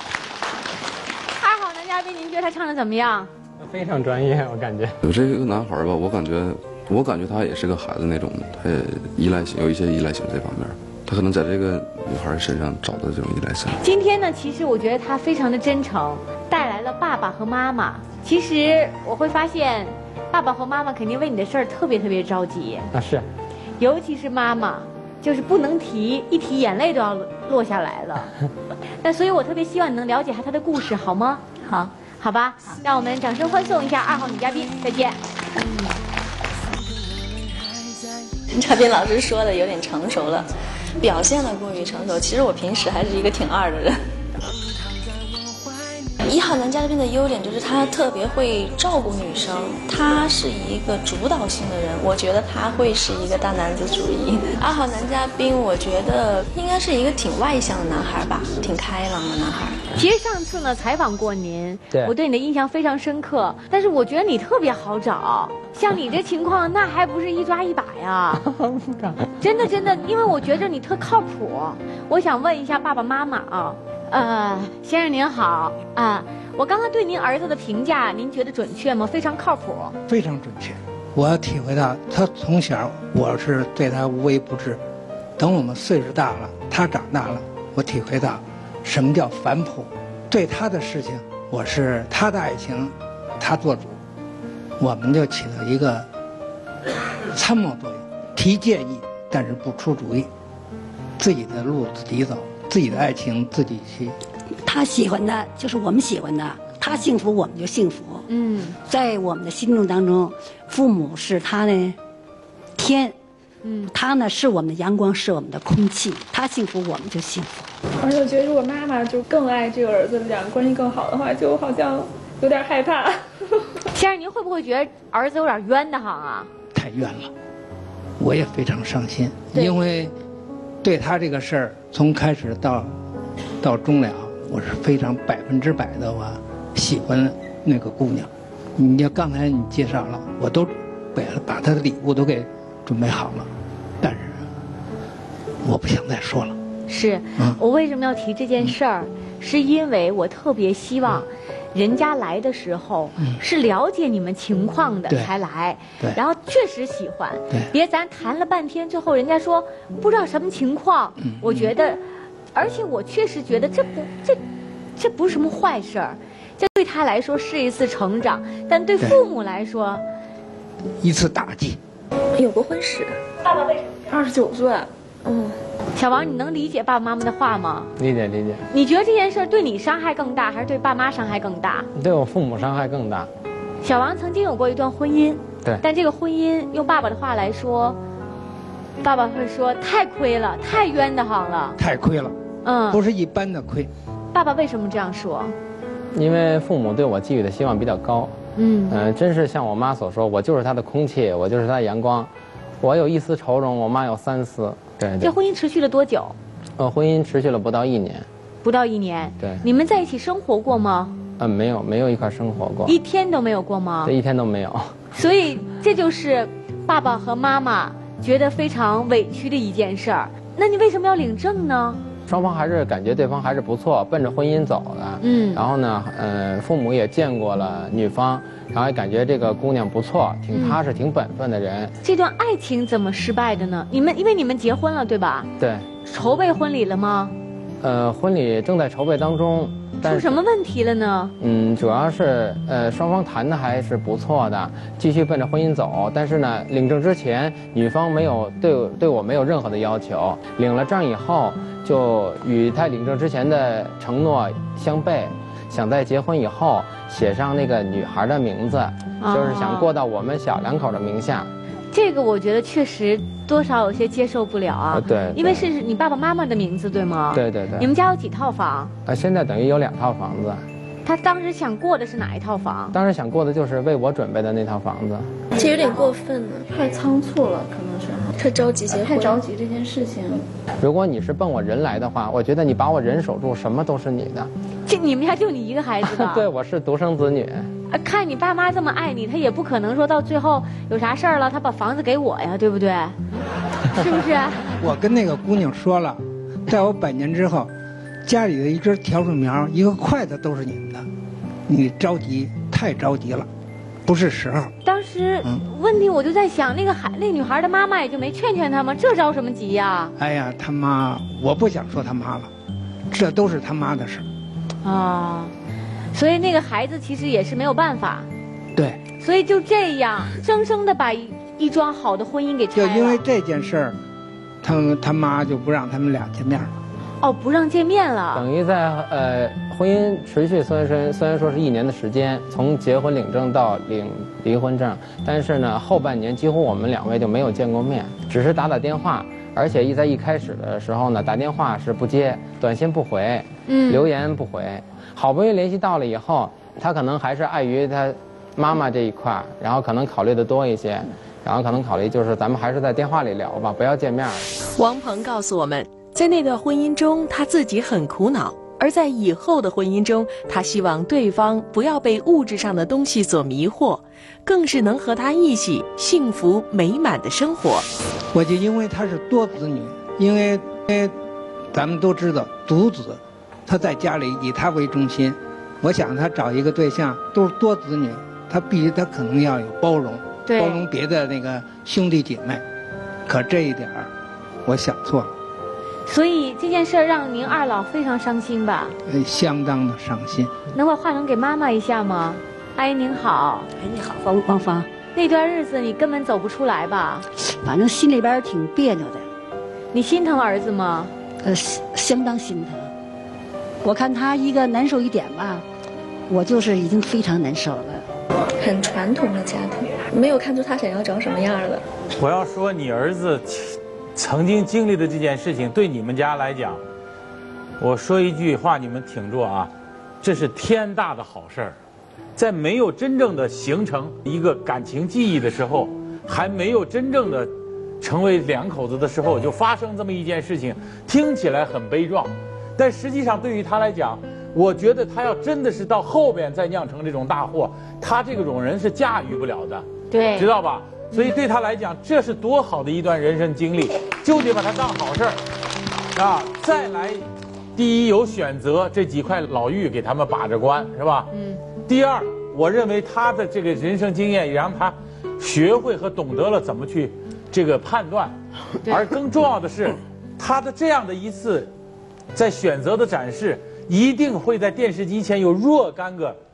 嘉宾，您觉得他唱的怎么样？ 非常专业，我感觉。 有这个男孩吧，我感觉，我感觉他也是个孩子那种，他也依赖性有一些依赖性这方面，他可能在这个女孩身上找到这种依赖性。 今天呢，其实我觉得他非常的真诚，带来了爸爸和妈妈。其实我会发现，爸爸和妈妈肯定为你的事儿特别特别着急。 啊，是。 尤其是妈妈，就是不能提，一提眼泪都要落下来了。那所以我特别希望你能了解下他的故事，好吗？好，好吧，让我们掌声欢送一下二号女嘉宾，再见。 嘉宾老师说的有点成熟了，表现的过于成熟。其实我平时还是一个挺二的人。一号男嘉宾的优点就是他特别会照顾女生，他是一个主导性的人，我觉得他会是一个大男子主义。二号男嘉宾，我觉得应该是一个挺外向的男孩吧，挺开朗的男孩。 其实上次呢采访过您， 对我对你的印象非常深刻，但是我觉得你特别好找，像你这情况，那还不是一抓一把呀？真的真的，因为我觉着你特靠谱。我想问一下爸爸妈妈啊。呃，先生您好啊，我刚刚对您儿子的评价，您觉得准确吗？非常靠谱。 非常准确，我体会到他从小我是对他无微不至，等我们岁数大了，他长大了，我体会到什么叫反哺。对他的事情，我是他的爱情，他做主，我们就起到一个参谋作用，提建议，但是不出主意，自己的路自己走。自己的爱情自己去， 他喜欢的就是我们喜欢的，他幸福我们就幸福。嗯，在我们的心目当中，父母是他的天，嗯，他呢是我们的阳光，是我们的空气，他幸福我们就幸福。 而且我觉得，如果妈妈就更爱这个儿子，两个关系更好的话，就好像有点害怕。 先生，您会不会觉得儿子有点冤得慌啊？ 太冤了，我也非常伤心，因为对他这个事儿。从开始到到终了，我是非常百分之百的我喜欢那个姑娘。你要刚才你介绍了，我都把把她的礼物都给准备好了，但是我不想再说了。 是、嗯、我为什么要提这件事儿、嗯？是因为我特别希望人家来的时候、嗯、是了解你们情况的才来， 对， 然后确实喜欢，对，别咱谈了半天之后人家说不知道什么情况，嗯、我觉得，而且我确实觉得这不这这不是什么坏事儿，这对他来说是一次成长，但对父母来说， 一次打击。 有过婚史， 爸爸为什么？ 二十九岁。 嗯，小王，你能理解爸爸妈妈的话吗？ 理解理解。 你觉得这件事对你伤害更大，还是对爸妈伤害更大？ 对我父母伤害更大。 小王曾经有过一段婚姻， 对， 但这个婚姻用爸爸的话来说，爸爸会说太亏了，太冤得慌了， 太亏了， 嗯， 不是一般的亏。 爸爸为什么这样说？ 因为父母对我寄予的希望比较高， 嗯嗯、呃，真是像我妈所说，我就是她的空气，我就是她的阳光，我有一丝愁容，我妈有三丝。对对。 这婚姻持续了多久？ 呃，婚姻持续了不到一年。 不到一年。 对。 你们在一起生活过吗？ 嗯，没有，没有一块生活过。 一天都没有过吗？ 对，一天都没有。 所以这就是爸爸和妈妈觉得非常委屈的一件事儿。那你为什么要领证呢？ 双方还是感觉对方还是不错，奔着婚姻走的。 嗯。 然后呢，呃，父母也见过了女方，然后也感觉这个姑娘不错，挺踏实、嗯、挺本分的人。 这段爱情怎么失败的呢？你们因为你们结婚了，对吧？ 对。 筹备婚礼了吗？ 呃，婚礼正在筹备当中。 出什么问题了呢？ 嗯，主要是呃双方谈的还是不错的，继续奔着婚姻走。但是呢，领证之前，女方没有对对我没有任何的要求。领了证以后，就与他领证之前的承诺相悖，想在结婚以后写上那个女孩的名字，哦、就是想过到我们小两口的名下。 这个我觉得确实多少有些接受不了啊。 对, 对， 因为是你爸爸妈妈的名字，对吗？ 对对对。 你们家有几套房？ 啊，现在等于有两套房子。 他当时想过的是哪一套房？ 当时想过的就是为我准备的那套房子。 这有点过分了， 太仓促了，可能是太着急结婚， 太着急这件事情。 如果你是奔我人来的话，我觉得你把我人守住，什么都是你的。 这你们家就你一个孩子吧？ 对，我是独生子女。 看你爸妈这么爱你，他也不可能说到最后有啥事儿了，他把房子给我呀，对不对？是不是？ 我跟那个姑娘说了，在我百年之后，家里的一根笤帚苗、一个筷子都是你们的，你着急，太着急了，不是时候。 当时、嗯、问题我就在想，那个孩那女孩的妈妈也就没劝劝他吗？这着什么急呀？ 哎呀，他妈，我不想说他妈了，这都是他妈的事。 啊。所以那个孩子其实也是没有办法， 对， 所以就这样生生的把一一桩好的婚姻给拆了。 就因为这件事儿，他们他妈就不让他们俩见面了。 哦，不让见面了。 等于在呃婚姻持续虽然说虽然说是一年的时间，从结婚领证到领离婚证，但是呢后半年几乎我们两位就没有见过面，只是打打电话，而且一在一开始的时候呢，打电话是不接，短信不回，嗯，留言不回。好不容易联系到了以后，他可能还是碍于他妈妈这一块，然后可能考虑的多一些，然后可能考虑就是咱们还是在电话里聊吧，不要见面。 王鹏告诉我们，在那段婚姻中他自己很苦恼，而在以后的婚姻中，他希望对方不要被物质上的东西所迷惑，更是能和他一起幸福美满的生活。 我就因为他是多子女，因为因为咱们都知道独子他在家里以他为中心，我想他找一个对象都是多子女，他必须他可能要有包容，包容别的那个兄弟姐妹，可这一点儿我想错了。 所以这件事儿让您二老非常伤心吧？ 呃，相当的伤心。 能把话筒给妈妈一下吗？阿姨您好。 哎，你好，王王芳。 那段日子你根本走不出来吧？ 反正心里边挺别扭的。 你心疼儿子吗？ 呃，相当心疼。我看他一个难受一点吧，我就是已经非常难受了。 很传统的家庭，没有看出他想要找什么样的。 我要说你儿子曾经经历的这件事情，对你们家来讲，我说一句话，你们挺住啊，这是天大的好事儿。在没有真正的形成一个感情记忆的时候，还没有真正的成为两口子的时候，就发生这么一件事情，听起来很悲壮。但实际上，对于他来讲，我觉得他要真的是到后边再酿成这种大祸，他这种人是驾驭不了的， 对， 知道吧？所以对他来讲，这是多好的一段人生经历，就得把它当好事儿，啊！再来，第一有选择，这几块老玉给他们把着关，是吧？嗯。第二，我认为他的这个人生经验也让他学会和懂得了怎么去这个判断，而更重要的是，他的这样的一次。在选择的展示，一定会在电视机前有若干个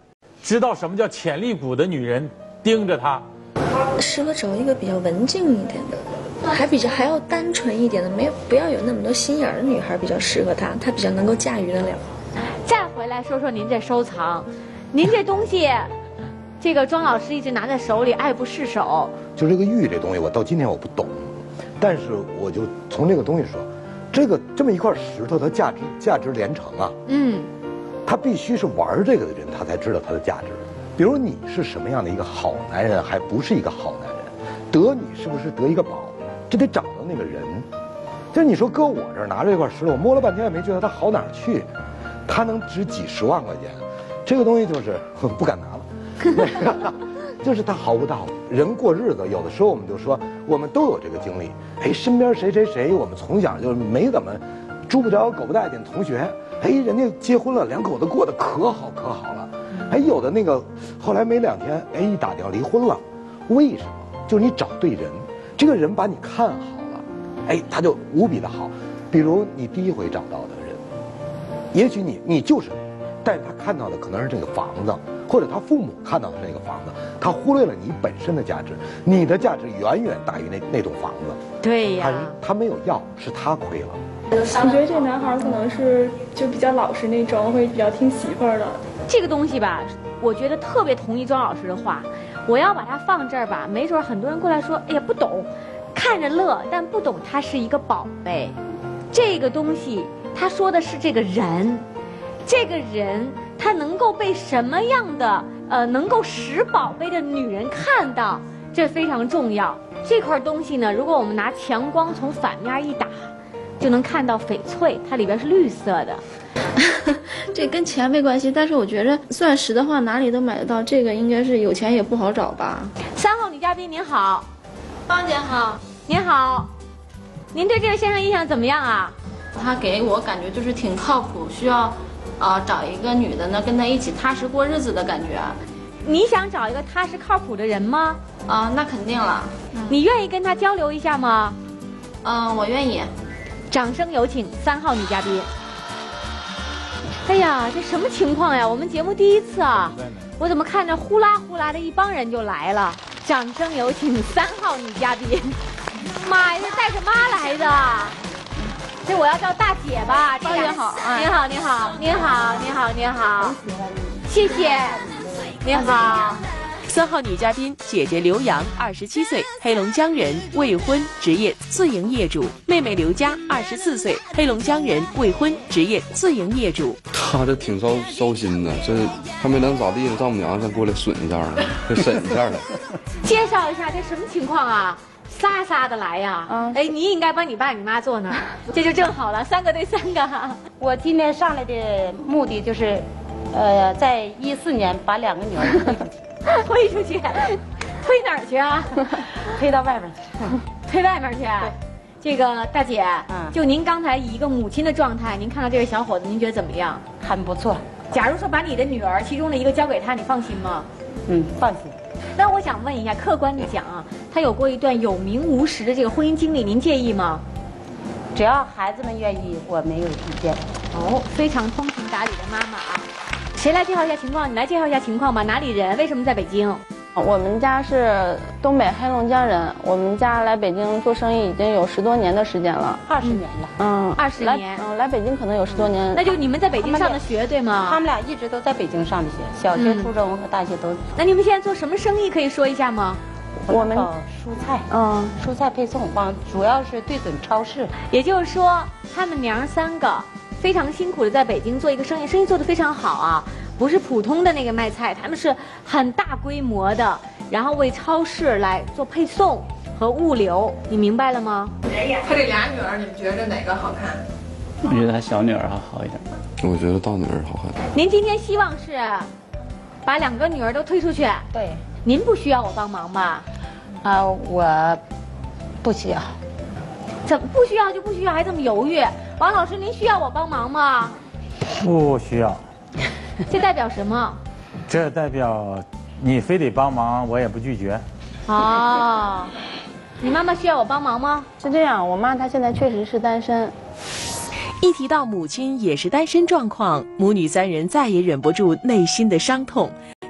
知道什么叫潜力股的女人盯着他？ 适合找一个比较文静一点的，还比较还要单纯一点的，没有不要有那么多心眼的女孩比较适合他，他比较能够驾驭得了。 再回来说说您这收藏，您这东西，这个庄老师一直拿在手里，爱不释手。 就这个玉这东西，我到今天我不懂，但是我就从这个东西说，这个这么一块石头，它价值价值连城啊。嗯，他必须是玩这个的人，他才知道它的价值。比如你是什么样的一个好男人，还不是一个好男人，得你是不是得一个宝，这得找到那个人。就是你说搁我这儿拿着这块石头，我摸了半天也没觉得它好哪儿去，它能值几十万块钱，这个东西就是不敢拿了。就是它毫不到人过日子，有的时候我们就说，我们都有这个经历。哎，身边谁谁谁，我们从小就没怎么猪不着狗不待见同学，哎，人家结婚了，两口子过得可好可好了。哎，有的那个后来没两天，哎，一打电话离婚了，为什么？就是你找对人，这个人把你看好了，哎，他就无比的好。比如你第一回找到的人，也许你你就是，但是他看到的可能是这个房子，或者他父母看到的是那个房子，他忽略了你本身的价值，你的价值远远大于那那栋房子。 对呀， 他他没有要，是他亏了。 我觉得这男孩可能是就比较老实那种，会比较听媳妇儿的。 这个东西吧，我觉得特别同意庄老师的话。我要把它放这儿吧，没准很多人过来说，哎呀不懂，看着乐，但不懂它是一个宝贝。这个东西，他说的是这个人，这个人他能够被什么样的呃能够使宝贝的女人看到，这非常重要。这块东西呢，如果我们拿强光从反面一打，就能看到翡翠，它里边是绿色的。 这跟钱没关系，但是我觉得钻石的话哪里都买得到，这个应该是有钱也不好找吧。 三号女嘉宾您好，芳姐好，您好，您对这位先生印象怎么样啊？ 他给我感觉就是挺靠谱，需要啊、呃、找一个女的呢跟他一起踏实过日子的感觉。 你想找一个踏实靠谱的人吗？ 啊、呃，那肯定了。 嗯、你愿意跟他交流一下吗？ 嗯、呃，我愿意。 掌声有请三号女嘉宾。哎呀，这什么情况呀？我们节目第一次啊，我怎么看着呼啦呼啦的一帮人就来了？掌声有请三号女嘉宾。妈呀，这带着妈来的，这我要叫大姐吧？大姐好，您好，您好，您好，您好，您好，谢谢，您好。 三号女嘉宾，姐姐刘洋，二十七岁，黑龙江人，未婚，职业自营业主；妹妹刘佳，二十四岁，黑龙江人，未婚，职业自营业主。 他这挺烧烧心的，这还没能咋地呢，丈母娘先过来损一下呢，就审一下了。 介绍一下这什么情况啊？仨仨的来呀！嗯，哎，你应该把你爸你妈坐那儿，这就正好了，三个对三个。 我今天上来的目的就是，呃，在一四年把两个女儿推出去。 推出去，推哪儿去啊？ 推到外边， 推外面去。这个大姐，嗯，就您刚才以一个母亲的状态，您看到这位小伙子，您觉得怎么样？ 很不错。 假如说把你的女儿其中的一个交给他，你放心吗？ 嗯，放心。 那我想问一下，客观的讲啊，他有过一段有名无实的这个婚姻经历，您介意吗？ 只要孩子们愿意，我没有意见。 哦，非常通情达理的妈妈啊。谁来介绍一下情况？你来介绍一下情况吧。哪里人？为什么在北京？ 我们家是东北黑龙江人，我们家来北京做生意已经有十多年的时间了， 二十年了。 嗯， 二十年。 嗯，来北京可能有十多年。 那就你们在北京上的学对吗？ 他们俩一直都在北京上的学，小学、初中和大学都。 那你们现在做什么生意？可以说一下吗？ 我们蔬菜，嗯，蔬菜配送，帮主要是对准超市。 也就是说，他们娘三个非常辛苦的在北京做一个生意，生意做得非常好啊。不是普通的那个卖菜，他们是很大规模的，然后为超市来做配送和物流，你明白了吗？ 他这俩女儿，你们觉得哪个好看？ 我觉得他小女儿还好一点。 我觉得大女儿好看。 您今天希望是把两个女儿都推出去？ 对。 您不需要我帮忙吧？ 啊、呃，我不需要。 怎么不需要就不需要，还这么犹豫？王老师，您需要我帮忙吗？ 不需要。 这代表什么？ 这代表你非得帮忙，我也不拒绝。 哦，你妈妈需要我帮忙吗？ 是这样，我妈她现在确实是单身。 一提到母亲也是单身状况，母女三人再也忍不住内心的伤痛。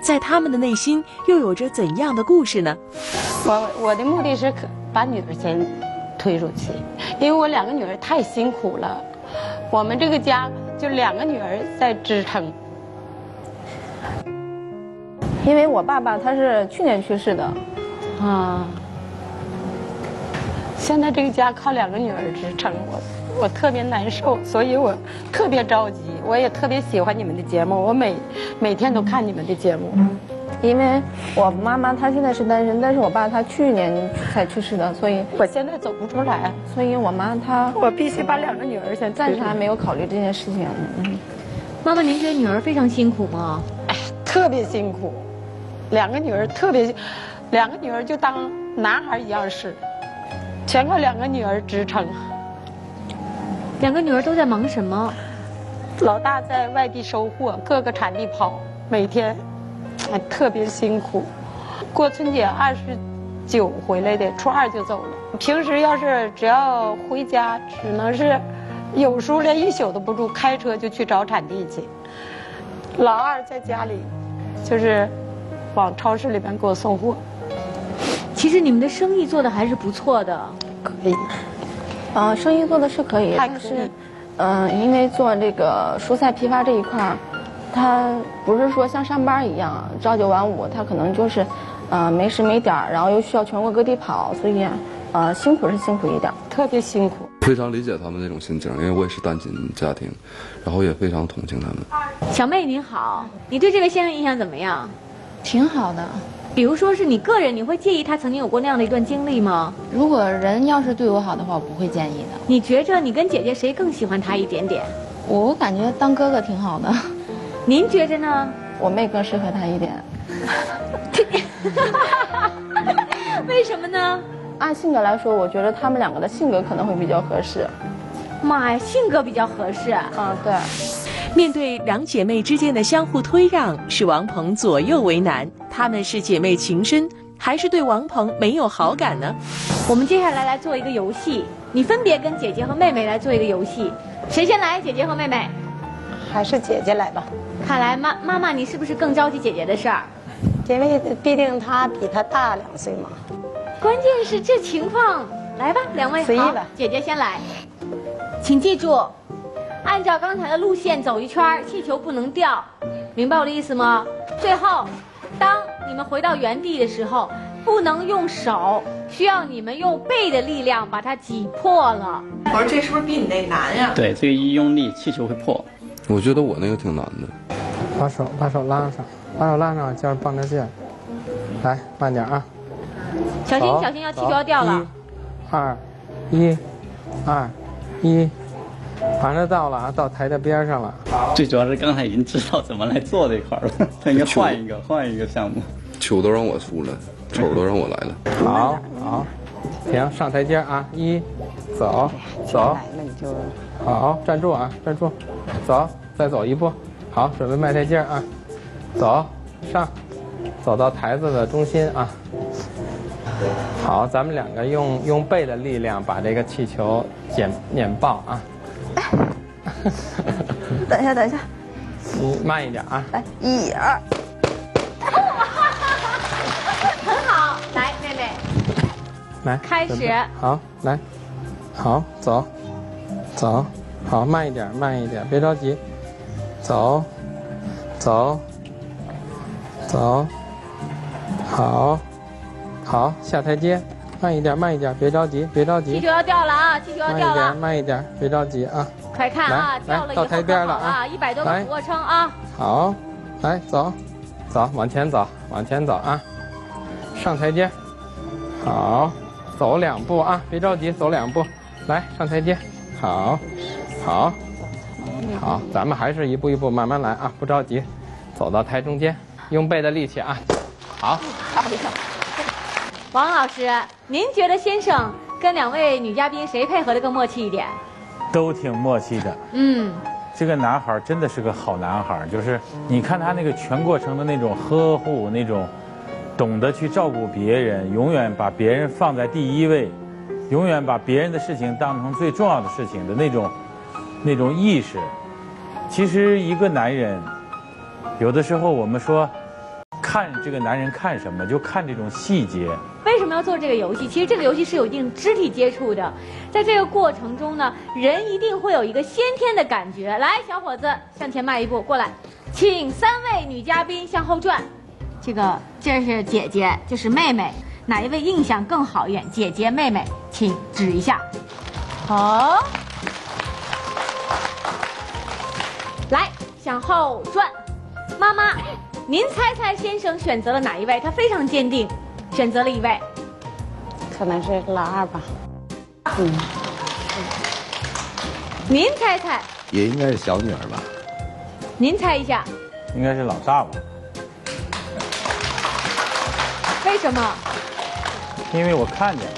在他们的内心又有着怎样的故事呢？ 我我的目的是把女儿先推出去，因为我两个女儿太辛苦了，我们这个家就两个女儿在支撑。 因为我爸爸他是去年去世的， 啊，现在这个家靠两个女儿支撑，我我特别难受，所以我特别着急，我也特别喜欢你们的节目，我每每天都看你们的节目。 因为我妈妈她现在是单身，但是我爸他去年才去世的，所以我现在走不出来， 所以我妈她我必须把两个女儿先暂时还没有考虑这件事情。 嗯，妈妈，您觉得女儿非常辛苦吗？ 哎，特别辛苦，两个女儿特别，两个女儿就当男孩一样使，全靠两个女儿支撑。 两个女儿都在忙什么？ 老大在外地收货，各个产地跑，每天还特别辛苦。过春节二十九回来的，初二就走了。平时要是只要回家，只能是有时候连一宿都不住，开车就去找产地去。老二在家里，就是往超市里边给我送货。 其实你们的生意做的还是不错的， 可以。 啊，生意做的是可以，但是，嗯、呃，因为做这个蔬菜批发这一块儿，它不是说像上班一样朝九晚五，它可能就是，呃，没时没点儿，然后又需要全国各地跑，所以，呃，辛苦是辛苦一点， 特别辛苦。 非常理解他们那种心情，因为我也是单亲家庭，然后也非常同情他们。 小妹您好，你对这位先生印象怎么样？ 挺好的。 比如说是你个人，你会介意他曾经有过那样的一段经历吗？ 如果人要是对我好的话，我不会介意的。 你觉着你跟姐姐谁更喜欢他一点点？ 我感觉当哥哥挺好的。 您觉着呢？ 我妹更适合他一点。 为什么呢？ 按性格来说，我觉得他们两个的性格可能会比较合适。 妈呀，性格比较合适。 啊，对。 面对两姐妹之间的相互推让，是王鹏左右为难。她们是姐妹情深，还是对王鹏没有好感呢？ 我们接下来来做一个游戏，你分别跟姐姐和妹妹来做一个游戏，谁先来？姐姐和妹妹？ 还是姐姐来吧。 看来妈妈妈，你是不是更着急姐姐的事儿？ 因为毕竟她比她大两岁嘛。 关键是这情况，来吧，两位， 随意吧。 姐姐先来，请记住。按照刚才的路线走一圈，气球不能掉，明白我的意思吗？最后，当你们回到原地的时候，不能用手，需要你们用背的力量把它挤破了。 我说这是不是比你那难呀？ 对，这个一用力，气球会破。 我觉得我那个挺难的。 把手把手拉上，把手拉上，叫绷着劲。来，慢点啊！ 小心小心，要气球要掉了。 二，一，二，一。马上到了啊，到台的边上了。 最主要是刚才已经知道怎么来做这块了，他应该换一个换一个项目。 球都让我出了，丑都让我来了。 好，好，行，上台阶啊，一，走，走，好，站住啊，站住，走，再走一步，好，准备迈台阶啊，走，上，走到台子的中心啊。好，咱们两个用用背的力量把这个气球碾碾爆啊。 等一下，等一下， 你慢一点啊！ 来，一二， 很好，来，妹妹， 来， 开始， 好，来，好，走，走，好，慢一点，慢一点，别着急，走，走，走，好，好，下台阶。慢一点，慢一点，别着急，别着急。 气球要掉了啊！气球要掉了。 慢一点，慢一点，别着急啊！ 快看啊，掉了以后到台边了啊！ 一百多个俯卧撑啊！ 好，来走，走，往前走，往前走啊！上台阶，好，走两步啊！别着急，走两步，来上台阶，好，好，好，咱们还是一步一步慢慢来啊，不着急，走到台中间，用背的力气啊！好。 王老师，您觉得先生跟两位女嘉宾谁配合的更默契一点？ 都挺默契的。 嗯， 这个男孩真的是个好男孩，就是你看他那个全过程的那种呵护，那种懂得去照顾别人，永远把别人放在第一位，永远把别人的事情当成最重要的事情的那种那种意识。其实一个男人，有的时候我们说看这个男人看什么，就看这种细节。 为什么要做这个游戏？其实这个游戏是有一定肢体接触的，在这个过程中呢，人一定会有一个先天的感觉。来，小伙子向前迈一步，过来，请三位女嘉宾向后转。这个这是姐姐，这是妹妹，哪一位印象更好一点？姐姐、妹妹，请指一下。好，来向后转。妈妈，您猜猜先生选择了哪一位？他非常坚定，选择了一位， 可能是老二吧。嗯， 您猜猜？ 也应该是小女儿吧？ 您猜一下？ 应该是老大吧？ 为什么？ 因为我看见了。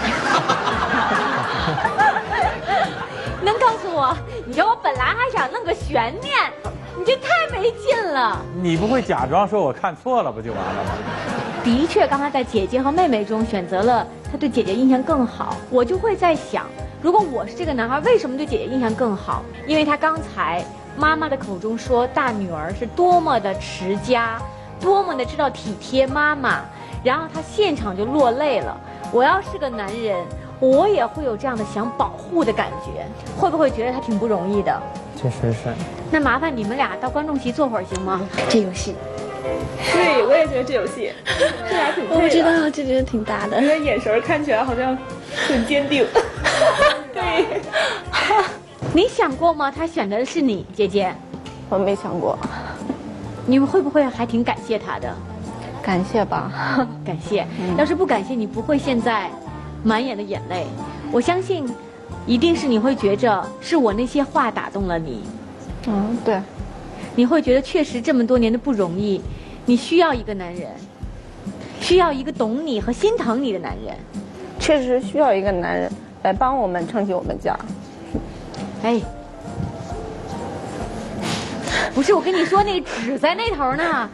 能告诉我？你说我本来还想弄个悬念，你这太没劲了。 你不会假装说我看错了不就完了吗？ 的确，刚才在姐姐和妹妹中选择了他对姐姐印象更好，我就会在想，如果我是这个男孩，为什么对姐姐印象更好？因为他刚才妈妈的口中说大女儿是多么的持家，多么的知道体贴妈妈，然后他现场就落泪了。我要是个男人，我也会有这样的想保护的感觉，会不会觉得他挺不容易的？ 确实是。 那麻烦你们俩到观众席坐会儿行吗？ 这游戏。 对，我也觉得这游戏，这俩挺配的。 我不知道，这觉得挺搭的。 你的眼神看起来好像很坚定。对。 你想过吗？他选的是你，姐姐。 我没想过。 你会不会还挺感谢他的？ 感谢吧。 感谢。嗯、要是不感谢，你不会现在满眼的眼泪。我相信，一定是你会觉着是我那些话打动了你。 嗯，对。 你会觉得确实这么多年的不容易，你需要一个男人，需要一个懂你和心疼你的男人。 确实需要一个男人来帮我们撑起我们家。 哎，不是，我跟你说，那个纸在那头呢，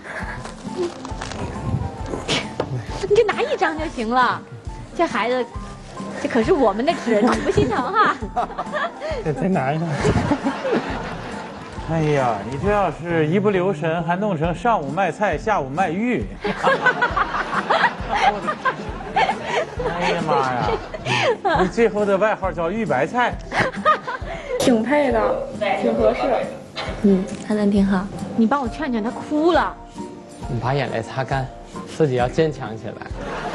你就拿一张就行了。这孩子，这可是我们的纸，你不心疼哈？ 这再拿一张。 哎呀，你这要是一不留神，还弄成上午卖菜，下午卖玉。哎呀妈呀！你最后的外号叫玉白菜。 挺配的，挺合适。 嗯，谈谈挺好。 你帮我劝劝他，哭了。 你把眼泪擦干，自己要坚强起来。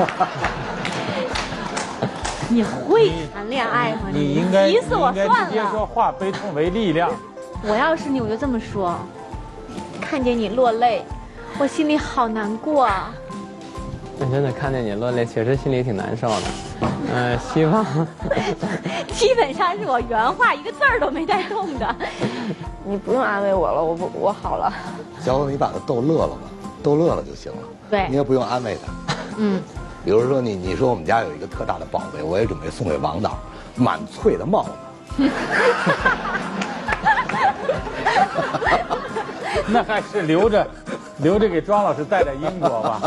你会谈恋爱吗？ 你应该， 急死我算了。 直接说化悲痛为力量。 我要是你，我就这么说。看见你落泪，我心里好难过啊。 那真的看见你落泪，确实心里挺难受的。呃，希望。 基本上是我原话，一个字儿都没带动的。 你不用安慰我了，我不，我好了。 小伙，你把他逗乐了吧，逗乐了就行了。 对， 你也不用安慰他。 嗯。 比如说你，你说我们家有一个特大的宝贝，我也准备送给王导，满翠的帽子。 那还是留着，留着给庄老师带在英国吧。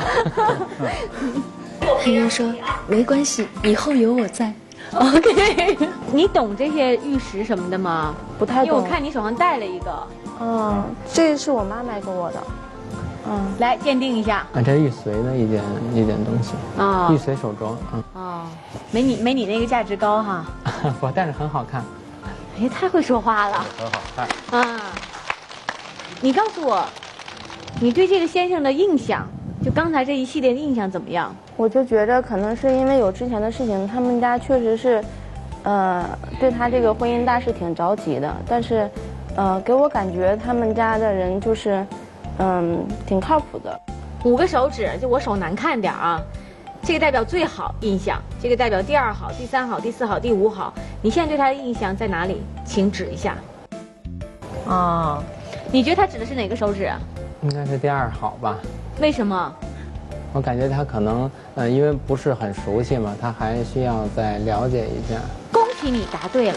黑人说没关系，以后有我在。 OK， 你懂这些玉石什么的吗？ 不太懂。 因为我看你手上戴了一个。 嗯，这是我妈买给我的。 嗯，来鉴定一下。 啊，这是玉髓的一件一件东西啊，玉髓手镯啊。 哦，没你没你那个价值高哈。 不，但是很好看。 哎，太会说话了。 很好看。 啊，你告诉我，你对这个先生的印象，就刚才这一系列的印象怎么样？ 我就觉着可能是因为有之前的事情，他们家确实是，呃，对他这个婚姻大事挺着急的。但是，呃，给我感觉他们家的人就是，嗯，挺靠谱的。 五个手指，就我手难看点啊，这个代表最好印象，这个代表第二好、第三好、第四好、第五好。你现在对他的印象在哪里？请指一下。哦，你觉得他指的是哪个手指啊？ 应该是第二好吧？ 为什么？ 我感觉他可能，呃，因为不是很熟悉嘛，他还需要再了解一下。 恭喜你答对了。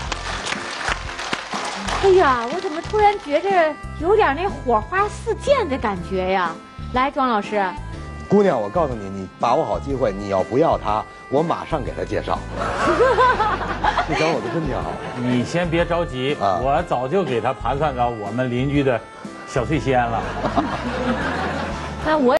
哎呀，我怎么突然觉着有点那火花四溅的感觉呀？来，庄老师。 姑娘，我告诉你，你把握好机会，你要不要他，我马上给他介绍。这小伙子真挺好。 你先别着急，啊、我早就给他盘算到我们邻居的小翠仙了。 那我想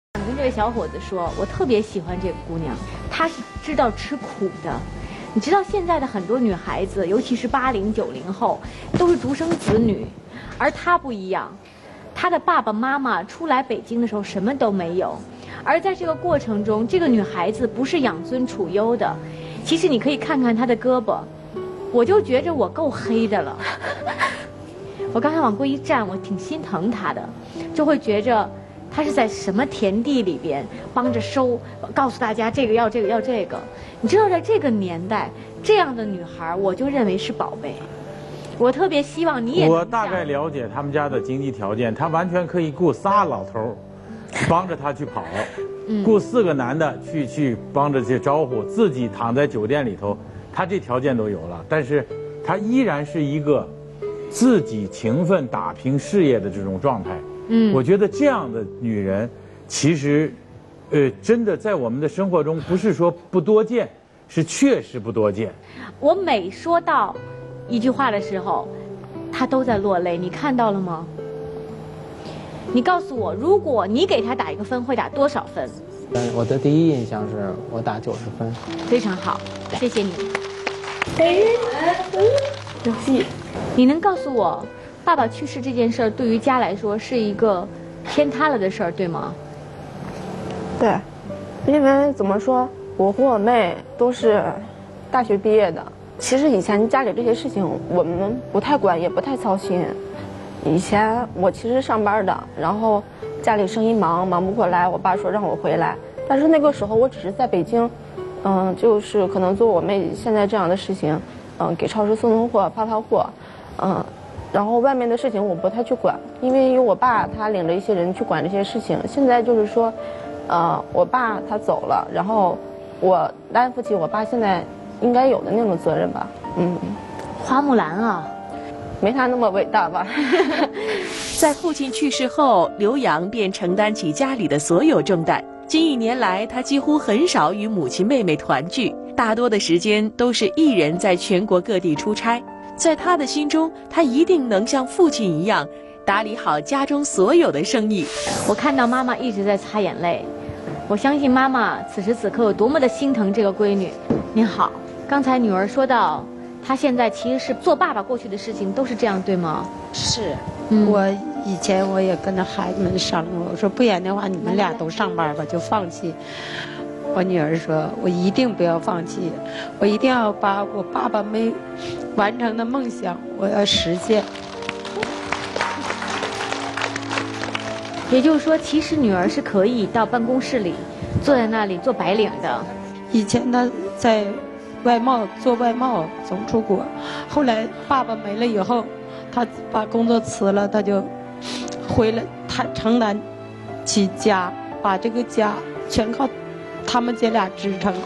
位小伙子说，我特别喜欢这个姑娘，她是知道吃苦的。你知道现在的很多女孩子，尤其是八零九零后，都是独生子女，而她不一样，她的爸爸妈妈出来北京的时候什么都没有，而在这个过程中，这个女孩子不是养尊处优的。其实你可以看看她的胳膊，我就觉着我够黑的了。我刚才往过一站，我挺心疼她的，就会觉着她是在什么田地里边帮着收，告诉大家这个要这个要这个。你知道，在这个年代，这样的女孩，我就认为是宝贝。我特别希望你也。 我大概了解他们家的经济条件，他完全可以雇仨老头儿，帮着他去跑，嗯、雇四个男的去去帮着去招呼，自己躺在酒店里头，他这条件都有了，但是他依然是一个自己勤奋打拼事业的这种状态。嗯，我觉得这样的女人，其实。呃，真的在我们的生活中，不是说不多见，是确实不多见。 我每说到一句话的时候，他都在落泪，你看到了吗？你告诉我，如果你给他打一个分，会打多少分？ 嗯，我的第一印象是我打九十分。 非常好，谢谢你。哎，有戏。你能告诉我，爸爸去世这件事儿对于家来说是一个天塌了的事儿，对吗？ 对，因为怎么说，我和我妹都是大学毕业的。其实以前家里这些事情我们不太管，也不太操心。以前我其实上班的，然后家里生意忙，忙不过来，我爸说让我回来。但是那个时候我只是在北京，嗯，就是可能做我妹现在这样的事情，嗯，给超市送送货、发发货，嗯。然后外面的事情我不太去管，因为有我爸他领着一些人去管这些事情。现在就是说。呃，我爸他走了，然后我担负起我爸现在应该有的那种责任吧。嗯， 花木兰啊， 没他那么伟大吧。 在父亲去世后，刘洋便承担起家里的所有重担。近一年来，他几乎很少与母亲妹妹团聚，大多的时间都是一人在全国各地出差。在他的心中，他一定能像父亲一样打理好家中所有的生意。 我看到妈妈一直在擦眼泪，我相信妈妈此时此刻有多么的心疼这个闺女。您好，刚才女儿说到，她现在其实是做爸爸过去的事情都是这样，对吗？ 是，嗯、我以前我也跟着孩子们商量过，我说不然的话你们俩都上班吧，就放弃。我女儿说，我一定不要放弃，我一定要把我爸爸没完成的梦想，我要实现。 也就是说，其实女儿是可以到办公室里，坐在那里做白领的。 以前她在外贸做外贸总出国，后来爸爸没了以后，她把工作辞了，她就回来，她承担起家，把这个家全靠他们姐俩支撑。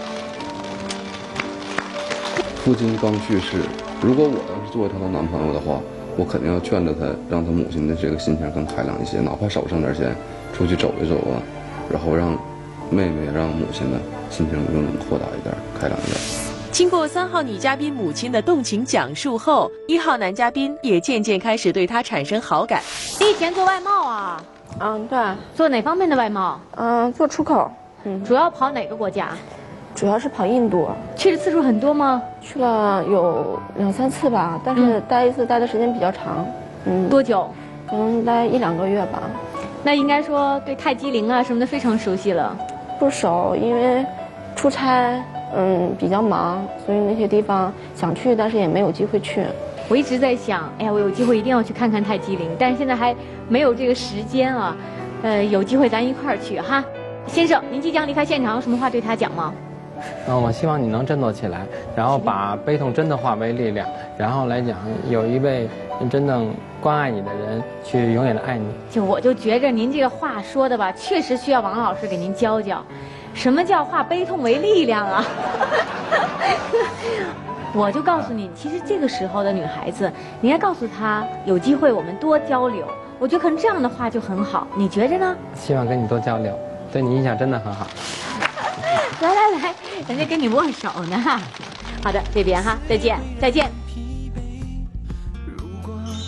父亲刚去世，如果我要是作为他的男朋友的话，我肯定要劝着他，让他母亲的这个心情更开朗一些，哪怕少挣点钱，出去走一走啊，然后让妹妹、让母亲的心情更豁达一点、开朗一点。 经过三号女嘉宾母亲的动情讲述后，一号男嘉宾也渐渐开始对她产生好感。 你以前做外贸啊？ 嗯，对。 做哪方面的外贸？ 嗯，做出口。 嗯，主要跑哪个国家？ 主要是跑印度。 去的次数很多吗？ 去了有两三次吧，但是待一次待的时间比较长。 嗯，多久？ 可能待一两个月吧。 那应该说对泰姬陵啊什么的非常熟悉了。 不熟，因为出差，嗯，比较忙，所以那些地方想去，但是也没有机会去。 我一直在想，哎呀，我有机会一定要去看看泰姬陵，但是现在还没有这个时间啊。呃，有机会咱一块儿去哈。先生，您即将离开现场，有什么话对他讲吗？ 嗯，我希望你能振作起来，然后把悲痛真的化为力量，然后来讲有一位真正关爱你的人去永远的爱你。 就我就觉着您这个话说的吧，确实需要王老师给您教教，什么叫化悲痛为力量啊？我就告诉你，其实这个时候的女孩子，你应该告诉她，有机会我们多交流。我觉得可能这样的话就很好，你觉着呢？ 希望跟你多交流，对你印象真的很好。 来来来，人家跟你握手呢。好的，这边哈，再见，再见。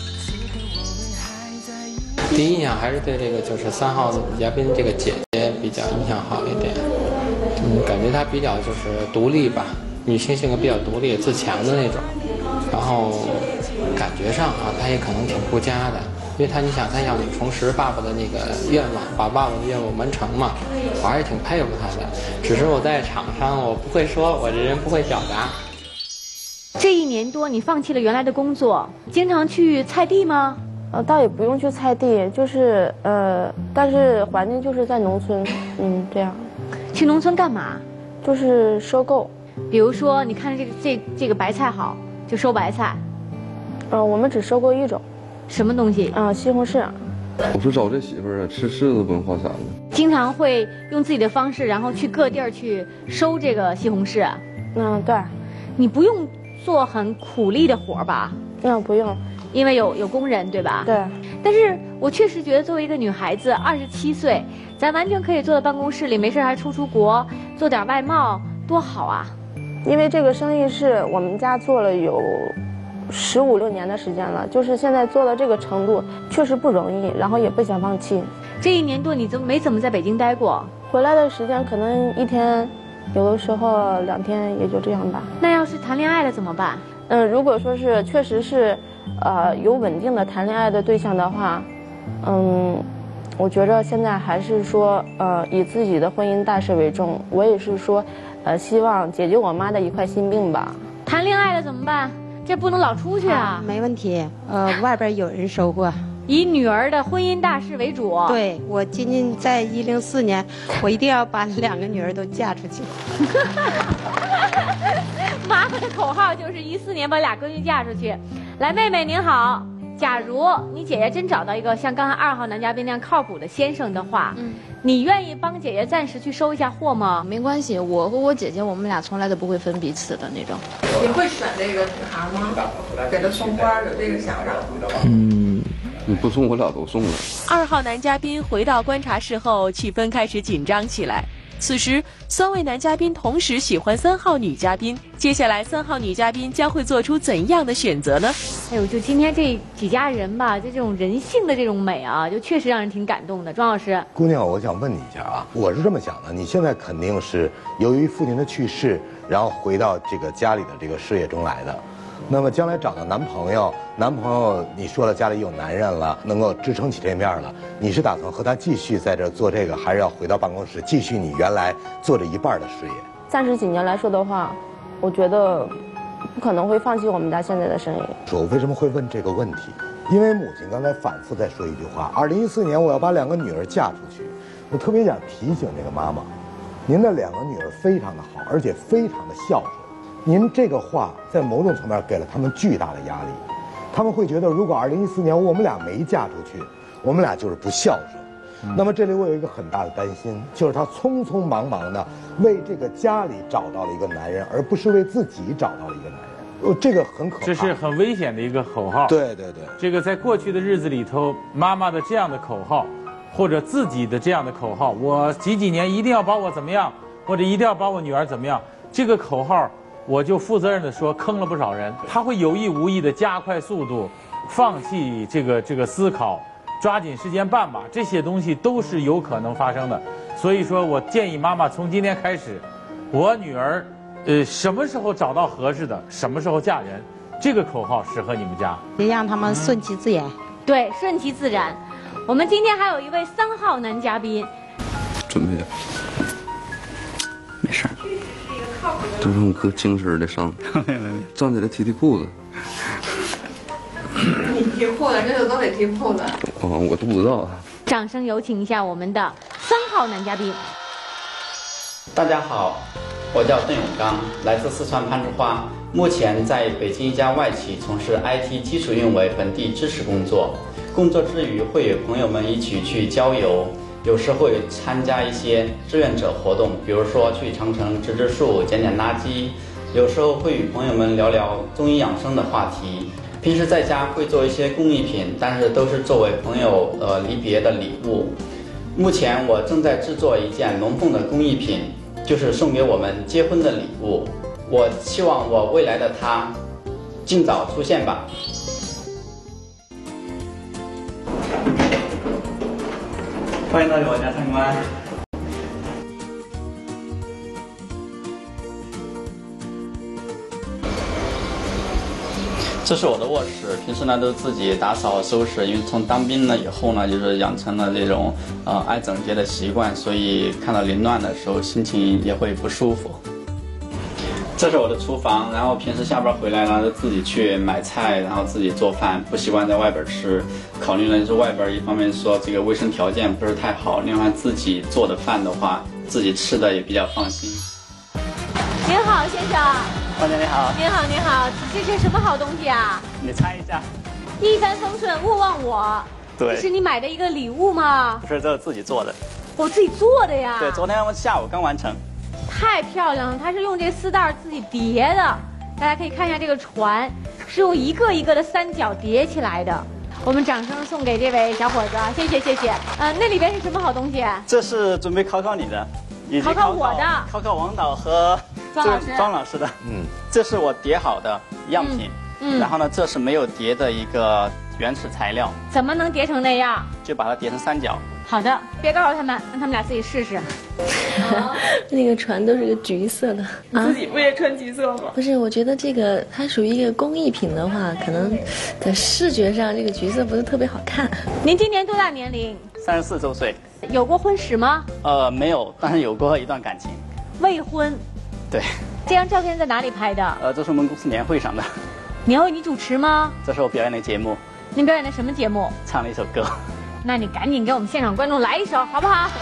第一印象还是对这个就是三号女嘉宾这个姐姐比较印象好一点。嗯，感觉她比较就是独立吧，女性性格比较独立、自强的那种。然后感觉上啊，她也可能挺顾家的，因为她你想，她要重拾爸爸的那个愿望，把爸爸的愿望完成嘛，我还是挺佩服她的。只是我在场上我不会说，我这人不会表达。 这一年多，你放弃了原来的工作，经常去菜地吗？ 呃，倒也不用去菜地，就是呃，但是环境就是在农村，嗯，这样。 去农村干嘛？ 就是收购。 比如说，你看这个这这个白菜好，就收白菜。 呃，我们只收购一种。 什么东西？ 啊、呃，西红柿。 我说找这媳妇儿啊，吃柿子不用花钱的。 经常会用自己的方式，然后去各地儿去收这个西红柿。 嗯，对。 你不用做很苦力的活吧？ 嗯，不用。 因为有有工人，对吧？ 对。 但是我确实觉得，作为一个女孩子，二十七岁，咱完全可以坐在办公室里，没事还出出国，做点外贸，多好啊！ 因为这个生意是我们家做了有十五六年的时间了，就是现在做到这个程度，确实不容易，然后也不想放弃。 这一年多，你怎么没怎么在北京待过？ 回来的时间可能一天，有的时候两天，也就这样吧。 那要是谈恋爱了怎么办？ 嗯，如果说是确实是，呃，有稳定的谈恋爱的对象的话，嗯，我觉着现在还是说，呃，以自己的婚姻大事为重。我也是说，呃，希望解决我妈的一块心病吧。 谈恋爱了怎么办？这不能老出去啊！ 啊没问题，呃，外边有人收获。 以女儿的婚姻大事为主。 对，我今年在一零四年，我一定要把两个女儿都嫁出去。 妈妈的口号就是一四年把俩闺女嫁出去。来，妹妹您好，假如你姐姐真找到一个像刚才二号男嘉宾那样靠谱的先生的话，嗯，你愿意帮姐姐暂时去收一下货吗？ 没关系，我和我姐姐我们俩从来都不会分彼此的那种。 你会选这个女孩吗？给她送花有这个想法？ 嗯，你不送我俩都送了。 二号男嘉宾回到观察室后，气氛开始紧张起来。此时，三位男嘉宾同时喜欢三号女嘉宾，接下来三号女嘉宾将会做出怎样的选择呢？ 哎呦，就今天这几家人吧，就这种人性的这种美啊，就确实让人挺感动的。庄老师， 姑娘，我想问你一下啊，我是这么想的，你现在肯定是由于父亲的去世，然后回到这个家里的这个事业中来的。那么将来找到男朋友，男朋友你说了家里有男人了，能够支撑起这面了，你是打算和他继续在这做这个，还是要回到办公室继续你原来做着一半的事业？ 暂时几年来说的话，我觉得不可能会放弃我们家现在的生意。 我为什么会问这个问题？因为母亲刚才反复在说一句话：二零一四年我要把两个女儿嫁出去。我特别想提醒这个妈妈，您的两个女儿非常的好，而且非常的孝顺。您这个话在某种层面给了他们巨大的压力，他们会觉得如果二零一四年我们俩没嫁出去，我们俩就是不孝顺。嗯、那么这里我有一个很大的担心，就是他匆匆忙忙的为这个家里找到了一个男人，而不是为自己找到了一个男人。呃，这个很可怕， 这是很危险的一个口号。 对对对， 这个在过去的日子里头，妈妈的这样的口号，或者自己的这样的口号，我几几年一定要把我怎么样，或者一定要把我女儿怎么样，这个口号。我就负责任的说，坑了不少人。他会有意无意的加快速度，放弃这个这个思考，抓紧时间办吧。这些东西都是有可能发生的。所以说我建议妈妈从今天开始，我女儿，呃，什么时候找到合适的，什么时候嫁人，这个口号适合你们家。 也让他们顺其自然。 对，顺其自然。我们今天还有一位三号男嘉宾。 准备。 没事儿。 就这么可精神的上，站起来提提裤子。 你提裤子，这就都得提裤子。 哦，我都不知道。 掌声有请一下我们的三号男嘉宾。 大家好，我叫邓永刚，来自四川攀枝花，目前在北京一家外企从事 I T 基础运维本地支持工作。工作之余会与朋友们一起去郊游。有时会参加一些志愿者活动，比如说去长城植植树、捡捡垃圾。有时候会与朋友们聊聊中医养生的话题。平时在家会做一些工艺品，但是都是作为朋友呃离别的礼物。目前我正在制作一件龙凤的工艺品，就是送给我们结婚的礼物。我希望我未来的他尽早出现吧。 欢迎到我家参观。 这是我的卧室，平时呢都自己打扫收拾，因为从当兵了以后呢，就是养成了这种呃爱整洁的习惯，所以看到凌乱的时候心情也会不舒服。这是我的厨房，然后平时下班回来呢，就自己去买菜，然后自己做饭，不习惯在外边吃。考虑呢，就是外边一方面说这个卫生条件不是太好，另外自己做的饭的话，自己吃的也比较放心。 您好，先生。 王姐你好。 您好，您好，这是什么好东西啊？ 你猜一下。 一帆风顺，勿忘我。 对。 这是你买的一个礼物吗？ 不是，这是自己做的。 我自己做的呀。 对，昨天下午刚完成。 太漂亮了，它是用这丝带自己叠的，大家可以看一下这个船是用一个一个的三角叠起来的。我们掌声送给这位小伙子，谢谢谢谢。呃，那里边是什么好东西？ 这是准备考考你的，以及考考我的， 考考王导和庄老师庄老师的。嗯，这是我叠好的样品，嗯，然后呢，这是没有叠的一个原始材料。 怎么能叠成那样？ 就把它叠成三角。 好的，别告诉他们，让他们俩自己试试。 那个船都是个橘色的， 你自己不也穿橘色吗？ 不是，我觉得这个它属于一个工艺品的话，可能在视觉上这个橘色不是特别好看。 您今年多大年龄？ 三十四周岁。 有过婚史吗？ 呃，没有，但是有过一段感情。 未婚。 对。 这张照片在哪里拍的？ 呃，这是我们公司年会上的。 年会你主持吗？ 这是我表演的节目。 您表演的什么节目？ 唱了一首歌。 那你赶紧给我们现场观众来一首，好不好？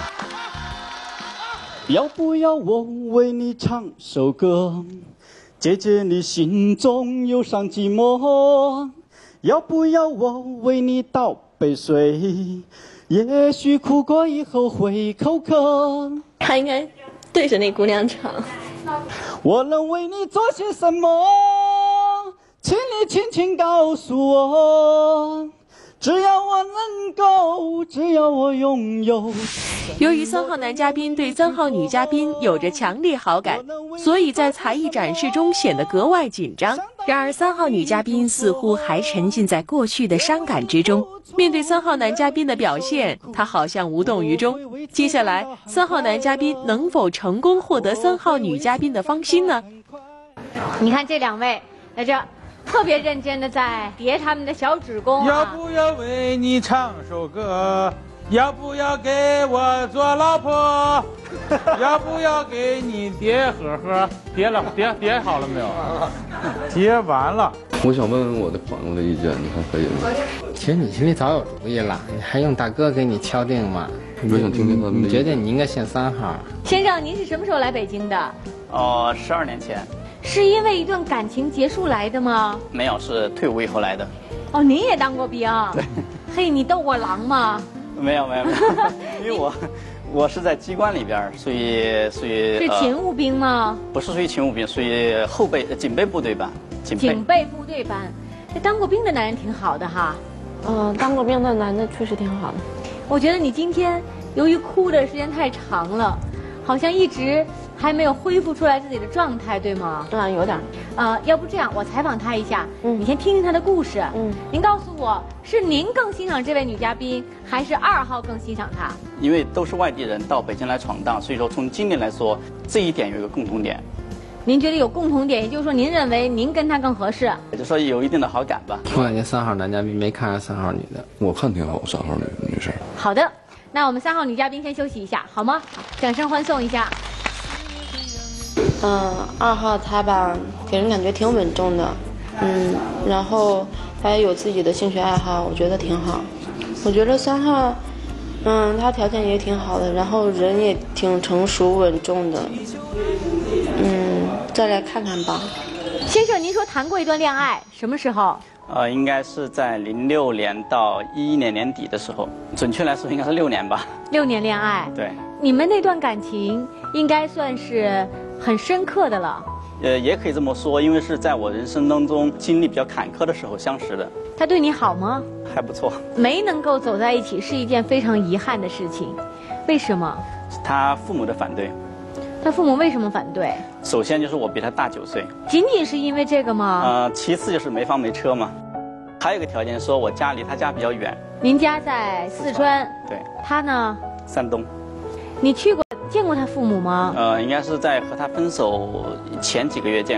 要不要我为你唱首歌，解解你心中忧伤寂寞？要不要我为你倒杯水，也许哭过以后会口渴。 他应该对着那姑娘唱。 我能为你做些什么？请你轻轻告诉我。只要我能够，只要我拥有。 由于三号男嘉宾对三号女嘉宾有着强烈好感，所以在才艺展示中显得格外紧张。然而三号女嘉宾似乎还沉浸在过去的伤感之中，面对三号男嘉宾的表现，她好像无动于衷。接下来三号男嘉宾能否成功获得三号女嘉宾的芳心呢？ 你看这两位在这特别认真的在叠他们的小指弓、啊。 要不要为你唱首歌？要不要给我做老婆？要不要给你叠呵呵？叠了，叠叠好了没有？叠完了。 我想问问我的朋友的意见，你看可以吗？ 其实你心里早有主意了，你还用大哥给你敲定吗？ 我想听听他们的意见。 你觉得你应该选三号？ 先生，您是什么时候来北京的？ 哦，十二年前。 是因为一段感情结束来的吗？ 没有，是退伍以后来的。 哦，您也当过兵？ 对。 嘿，你斗过狼吗？ 没有没有没有，因为我我是在机关里边，属于属于是勤务兵吗？ 不是属于勤务兵，属于后备警备部队班。 警备警备部队班，这当过兵的男人挺好的哈。 嗯，当过兵的男的确实挺好的。 我觉得你今天由于哭的时间太长了，好像一直还没有恢复出来自己的状态，对吗？ 嗯，有点。 呃，要不这样，我采访他一下，嗯，你先听听他的故事，嗯，您告诉我是您更欣赏这位女嘉宾，还是二号更欣赏她？ 因为都是外地人到北京来闯荡，所以说从经历来说，这一点有一个共同点。 您觉得有共同点，也就是说您认为您跟他更合适， 也就是说有一定的好感吧。 我感觉三号男嘉宾没看上三号女的， 我看挺好，三号女女生。 好的，那我们三号女嘉宾先休息一下，好吗？掌声欢送一下。 嗯，二号他吧，给人感觉挺稳重的，嗯，然后他也有自己的兴趣爱好，我觉得挺好。我觉得三号，嗯，他条件也挺好的，然后人也挺成熟稳重的，嗯，再来看看吧。 先生，您说谈过一段恋爱，什么时候？ 呃，应该是在零六年到一一年年底的时候，准确来说应该是六年吧。 六年恋爱。 对。 你们那段感情应该算是很深刻的了。 呃，也可以这么说，因为是在我人生当中经历比较坎坷的时候相识的。 他对你好吗？ 还不错。 没能够走在一起是一件非常遗憾的事情，为什么？ 他父母的反对。 他父母为什么反对？ 首先就是我比他大九岁。 仅仅是因为这个吗？ 呃，其次就是没房没车嘛。还有一个条件，说我家离他家比较远。 您家在四川。 对。 他呢？ 山东。 你去过见过他父母吗？ 呃，应该是在和他分手前几个月见过。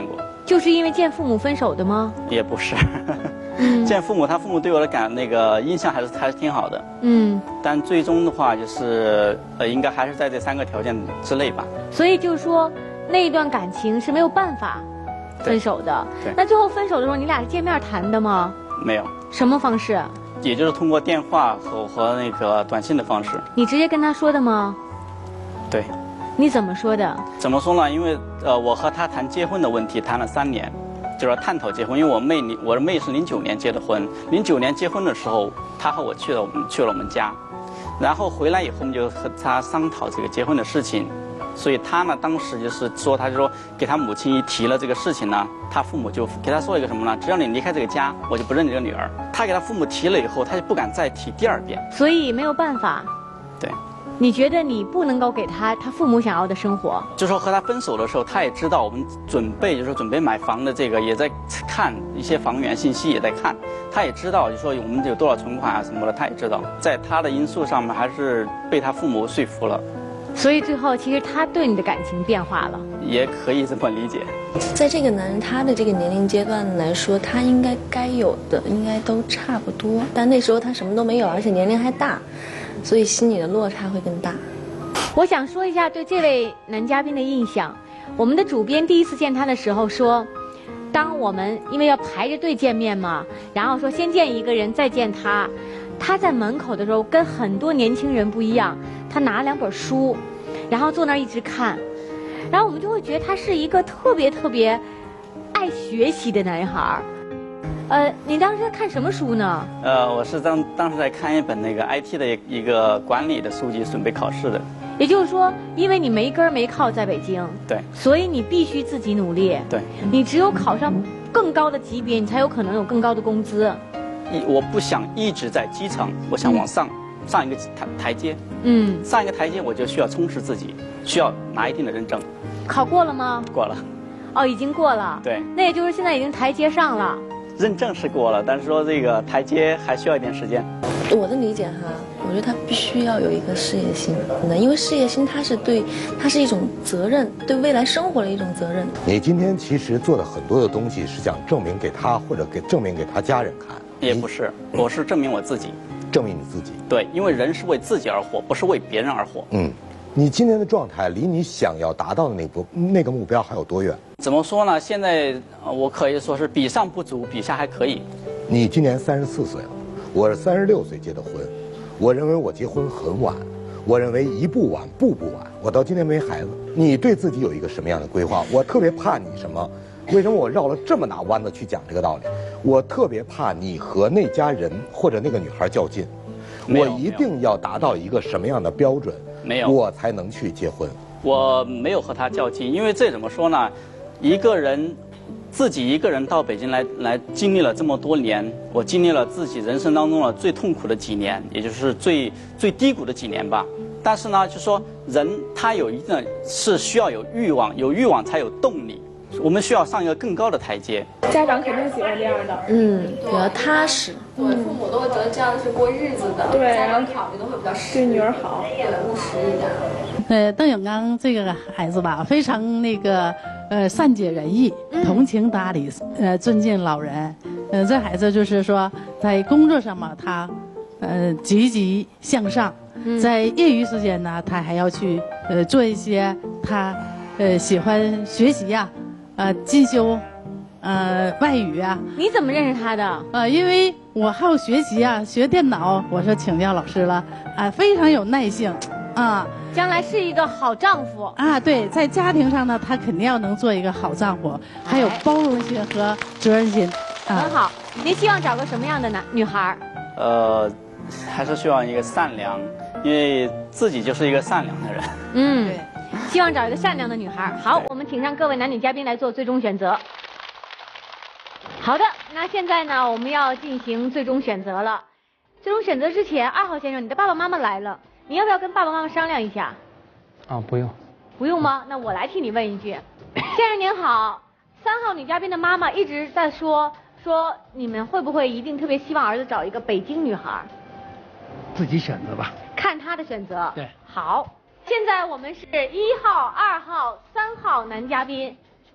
就是因为见父母分手的吗？ 也不是， 嗯、 见父母，他父母对我的感那个印象还是还是挺好的。嗯，但最终的话就是呃，应该还是在这三个条件之内吧。 所以就是说，那一段感情是没有办法分手的。 对。 那最后分手的时候，你俩是见面谈的吗？ 没有。 什么方式？ 也就是通过电话和和那个短信的方式。 你直接跟他说的吗？ 对。 你怎么说的？ 怎么说呢？因为呃，我和他谈结婚的问题谈了三年，就是探讨结婚。因为我妹，我的妹是零九年结的婚，零九年结婚的时候，他和我去了，我们去了我们家，然后回来以后，我们就和他商讨这个结婚的事情。所以他呢，当时就是说，他就说给他母亲一提了这个事情呢，他父母就给他说一个什么呢？只要你离开这个家，我就不认你这个女儿。他给他父母提了以后，他就不敢再提第二遍。 所以没有办法。 对。 你觉得你不能够给他他父母想要的生活？ 就说和他分手的时候，他也知道我们准备，就是准备买房的这个，也在看一些房源信息，也在看。他也知道，就说我们有多少存款啊什么的，他也知道。在他的因素上面，还是被他父母说服了。 所以最后，其实他对你的感情变化了， 也可以这么理解。 在这个男人他的这个年龄阶段来说，他应该该有的应该都差不多，但那时候他什么都没有，而且年龄还大，所以心里的落差会更大。 我想说一下对这位男嘉宾的印象。我们的主编第一次见他的时候说，当我们因为要排着队见面嘛，然后说先见一个人再见他，他在门口的时候跟很多年轻人不一样，他拿两本书，然后坐那儿一直看，然后我们就会觉得他是一个特别特别爱学习的男孩。呃，你当时在看什么书呢？ 呃，我是当当时在看一本那个 I T 的一个管理的书籍，准备考试的。 也就是说，因为你没根没靠在北京， 对， 所以你必须自己努力。 对， 你只有考上更高的级别，你才有可能有更高的工资。 一，我不想一直在基层，我想往上、嗯、上一个台台阶。 嗯， 上一个台阶我就需要充实自己，需要拿一定的认证。 考过了吗？ 过了。 哦，已经过了。 对。 那也就是现在已经台阶上了。 认证是过了，但是说这个台阶还需要一点时间。 我的理解哈，我觉得他必须要有一个事业心，因为事业心它是对，它是一种责任，对未来生活的一种责任。 你今天其实做的很多的东西是想证明给他，或者给证明给他家人看。 也不是，我是证明我自己， 证明你自己。 对，因为人是为自己而活，不是为别人而活。 嗯。你今天的状态离你想要达到的那个那个目标还有多远？ 怎么说呢？现在我可以说是比上不足，比下还可以。 你今年三十四岁了，我是三十六岁结的婚，我认为我结婚很晚，我认为一步晚步步晚，我到今天没孩子。你对自己有一个什么样的规划？我特别怕你什么？为什么我绕了这么大弯子去讲这个道理？我特别怕你和那家人或者那个女孩较劲，我一定要达到一个什么样的标准？ 没有， 我才能去结婚。 我没有和他较劲，因为这怎么说呢？一个人自己一个人到北京来，来经历了这么多年，我经历了自己人生当中的最痛苦的几年，也就是最最低谷的几年吧。但是呢，就说人他有一定是需要有欲望，有欲望才有动力。我们需要上一个更高的台阶。 家长肯定喜欢这样的， 嗯，比较踏实。 对，父母都会觉得这样是过日子的， 对， 家长考虑都会比较实， 对女儿好， 对，务实一点。 呃，邓永刚这个孩子吧，非常那个呃善解人意，通情达理，呃尊敬老人。呃，这孩子就是说在工作上嘛，他呃积极向上，在业余时间呢，他还要去呃做一些他呃喜欢学习呀、啊，呃进修。呃，外语啊， 你怎么认识他的？ 呃，因为我好学习啊，学电脑，我说请教老师了，啊，非常有耐性，啊， 将来是一个好丈夫啊，对，在家庭上呢，他肯定要能做一个好丈夫，还有包容心和责任心， 啊，很好。您希望找个什么样的男女孩？ 呃，还是希望一个善良，因为自己就是一个善良的人。 嗯，希望找一个善良的女孩。好，我们请上各位男女嘉宾来做最终选择。好的，那现在呢，我们要进行最终选择了。最终选择之前，二号先生，你的爸爸妈妈来了，你要不要跟爸爸妈妈商量一下？ 啊，不用。 不用吗？那我来替你问一句。先生您好，三号女嘉宾的妈妈一直在说说你们会不会一定特别希望儿子找一个北京女孩？ 自己选择吧。 看他的选择。 对。 好，现在我们是一号、二号、三号男嘉宾。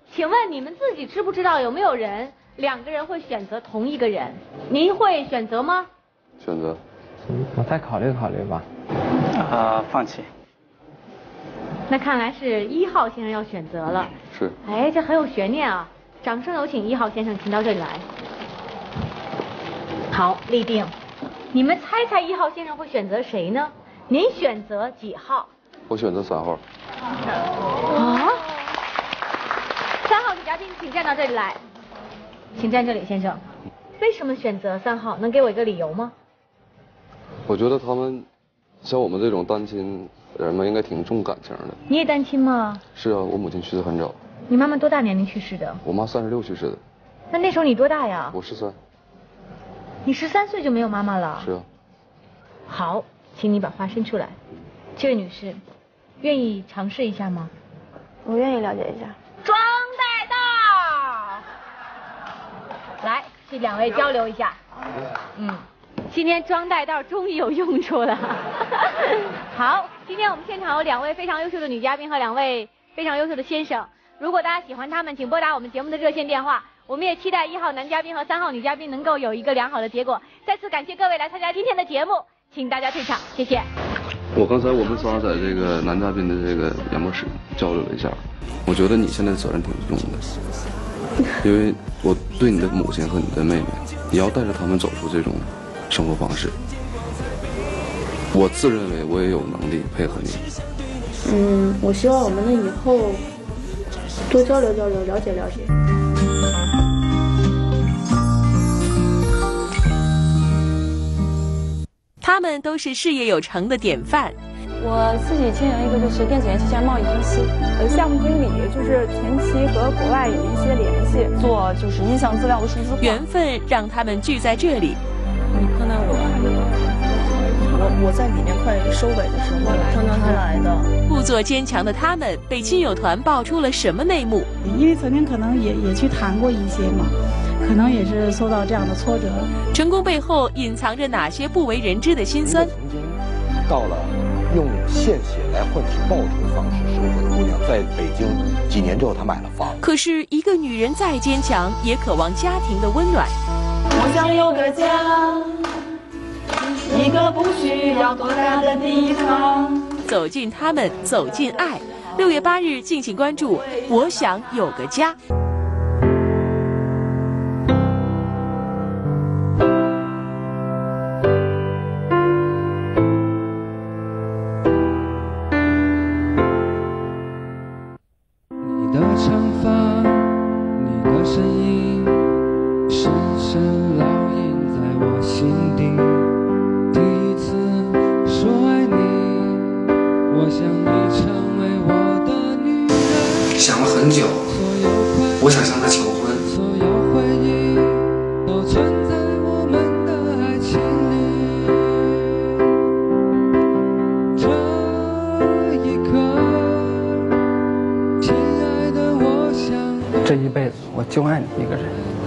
请问你们自己知不知道有没有人两个人会选择同一个人？您会选择吗？ 选择。 我再考虑考虑吧。 啊，放弃。 那看来是一号先生要选择了。 是。 哎，这很有悬念啊！掌声有请一号先生，请到这里来。好，立定。你们猜猜一号先生会选择谁呢？您选择几号？ 我选择三号。 啊？三号女嘉宾，请站到这里来。请站这里，先生。为什么选择三号？能给我一个理由吗？ 我觉得他们像我们这种单亲人们，应该挺重感情的。 你也单亲吗？ 是啊，我母亲去世很早。 你妈妈多大年龄去世的？ 我妈三十六去世的。 那那时候你多大呀？ 我十三。 你十三岁就没有妈妈了？ 是啊。 好，请你把话伸出来。这位女士，愿意尝试一下吗？ 我愿意了解一下。 装带到，来，这两位交流一下。嗯，今天装带道终于有用处了。好，今天我们现场有两位非常优秀的女嘉宾和两位非常优秀的先生。如果大家喜欢他们，请拨打我们节目的热线电话。我们也期待一号男嘉宾和三号女嘉宾能够有一个良好的结果。再次感谢各位来参加今天的节目，请大家退场，谢谢。 我刚才我们仨在这个男嘉宾的这个演播室交流了一下，我觉得你现在责任挺重的，因为我对你的母亲和你的妹妹，你要带着他们走出这种生活方式。我自认为我也有能力配合你。 嗯，我希望我们能以后多交流交流，了解了解。 他们都是事业有成的典范。 我自己经营一个就是电子元器件贸易公司， 呃，项目经理就是前期和国外有一些联系，做就是音像资料的数字化。 缘分让他们聚在这里。 你看到我，我我在里面快收尾的时候，看到他来的。 故作坚强的他们被亲友团爆出了什么内幕？ 因为曾经可能也也去谈过一些嘛。可能也是受到这样的挫折。 成功背后隐藏着哪些不为人知的辛酸？ 曾经到了用献血来换取报酬的方式生活的姑娘，在北京几年之后，她买了房。 可是，一个女人再坚强，也渴望家庭的温暖。 我想有个家，一个不需要多大的地方。 走进他们，走进爱。六月八日，敬请关注《我想有个家》。 想了很久，我想向她求婚。 这一辈子我就爱你一个人。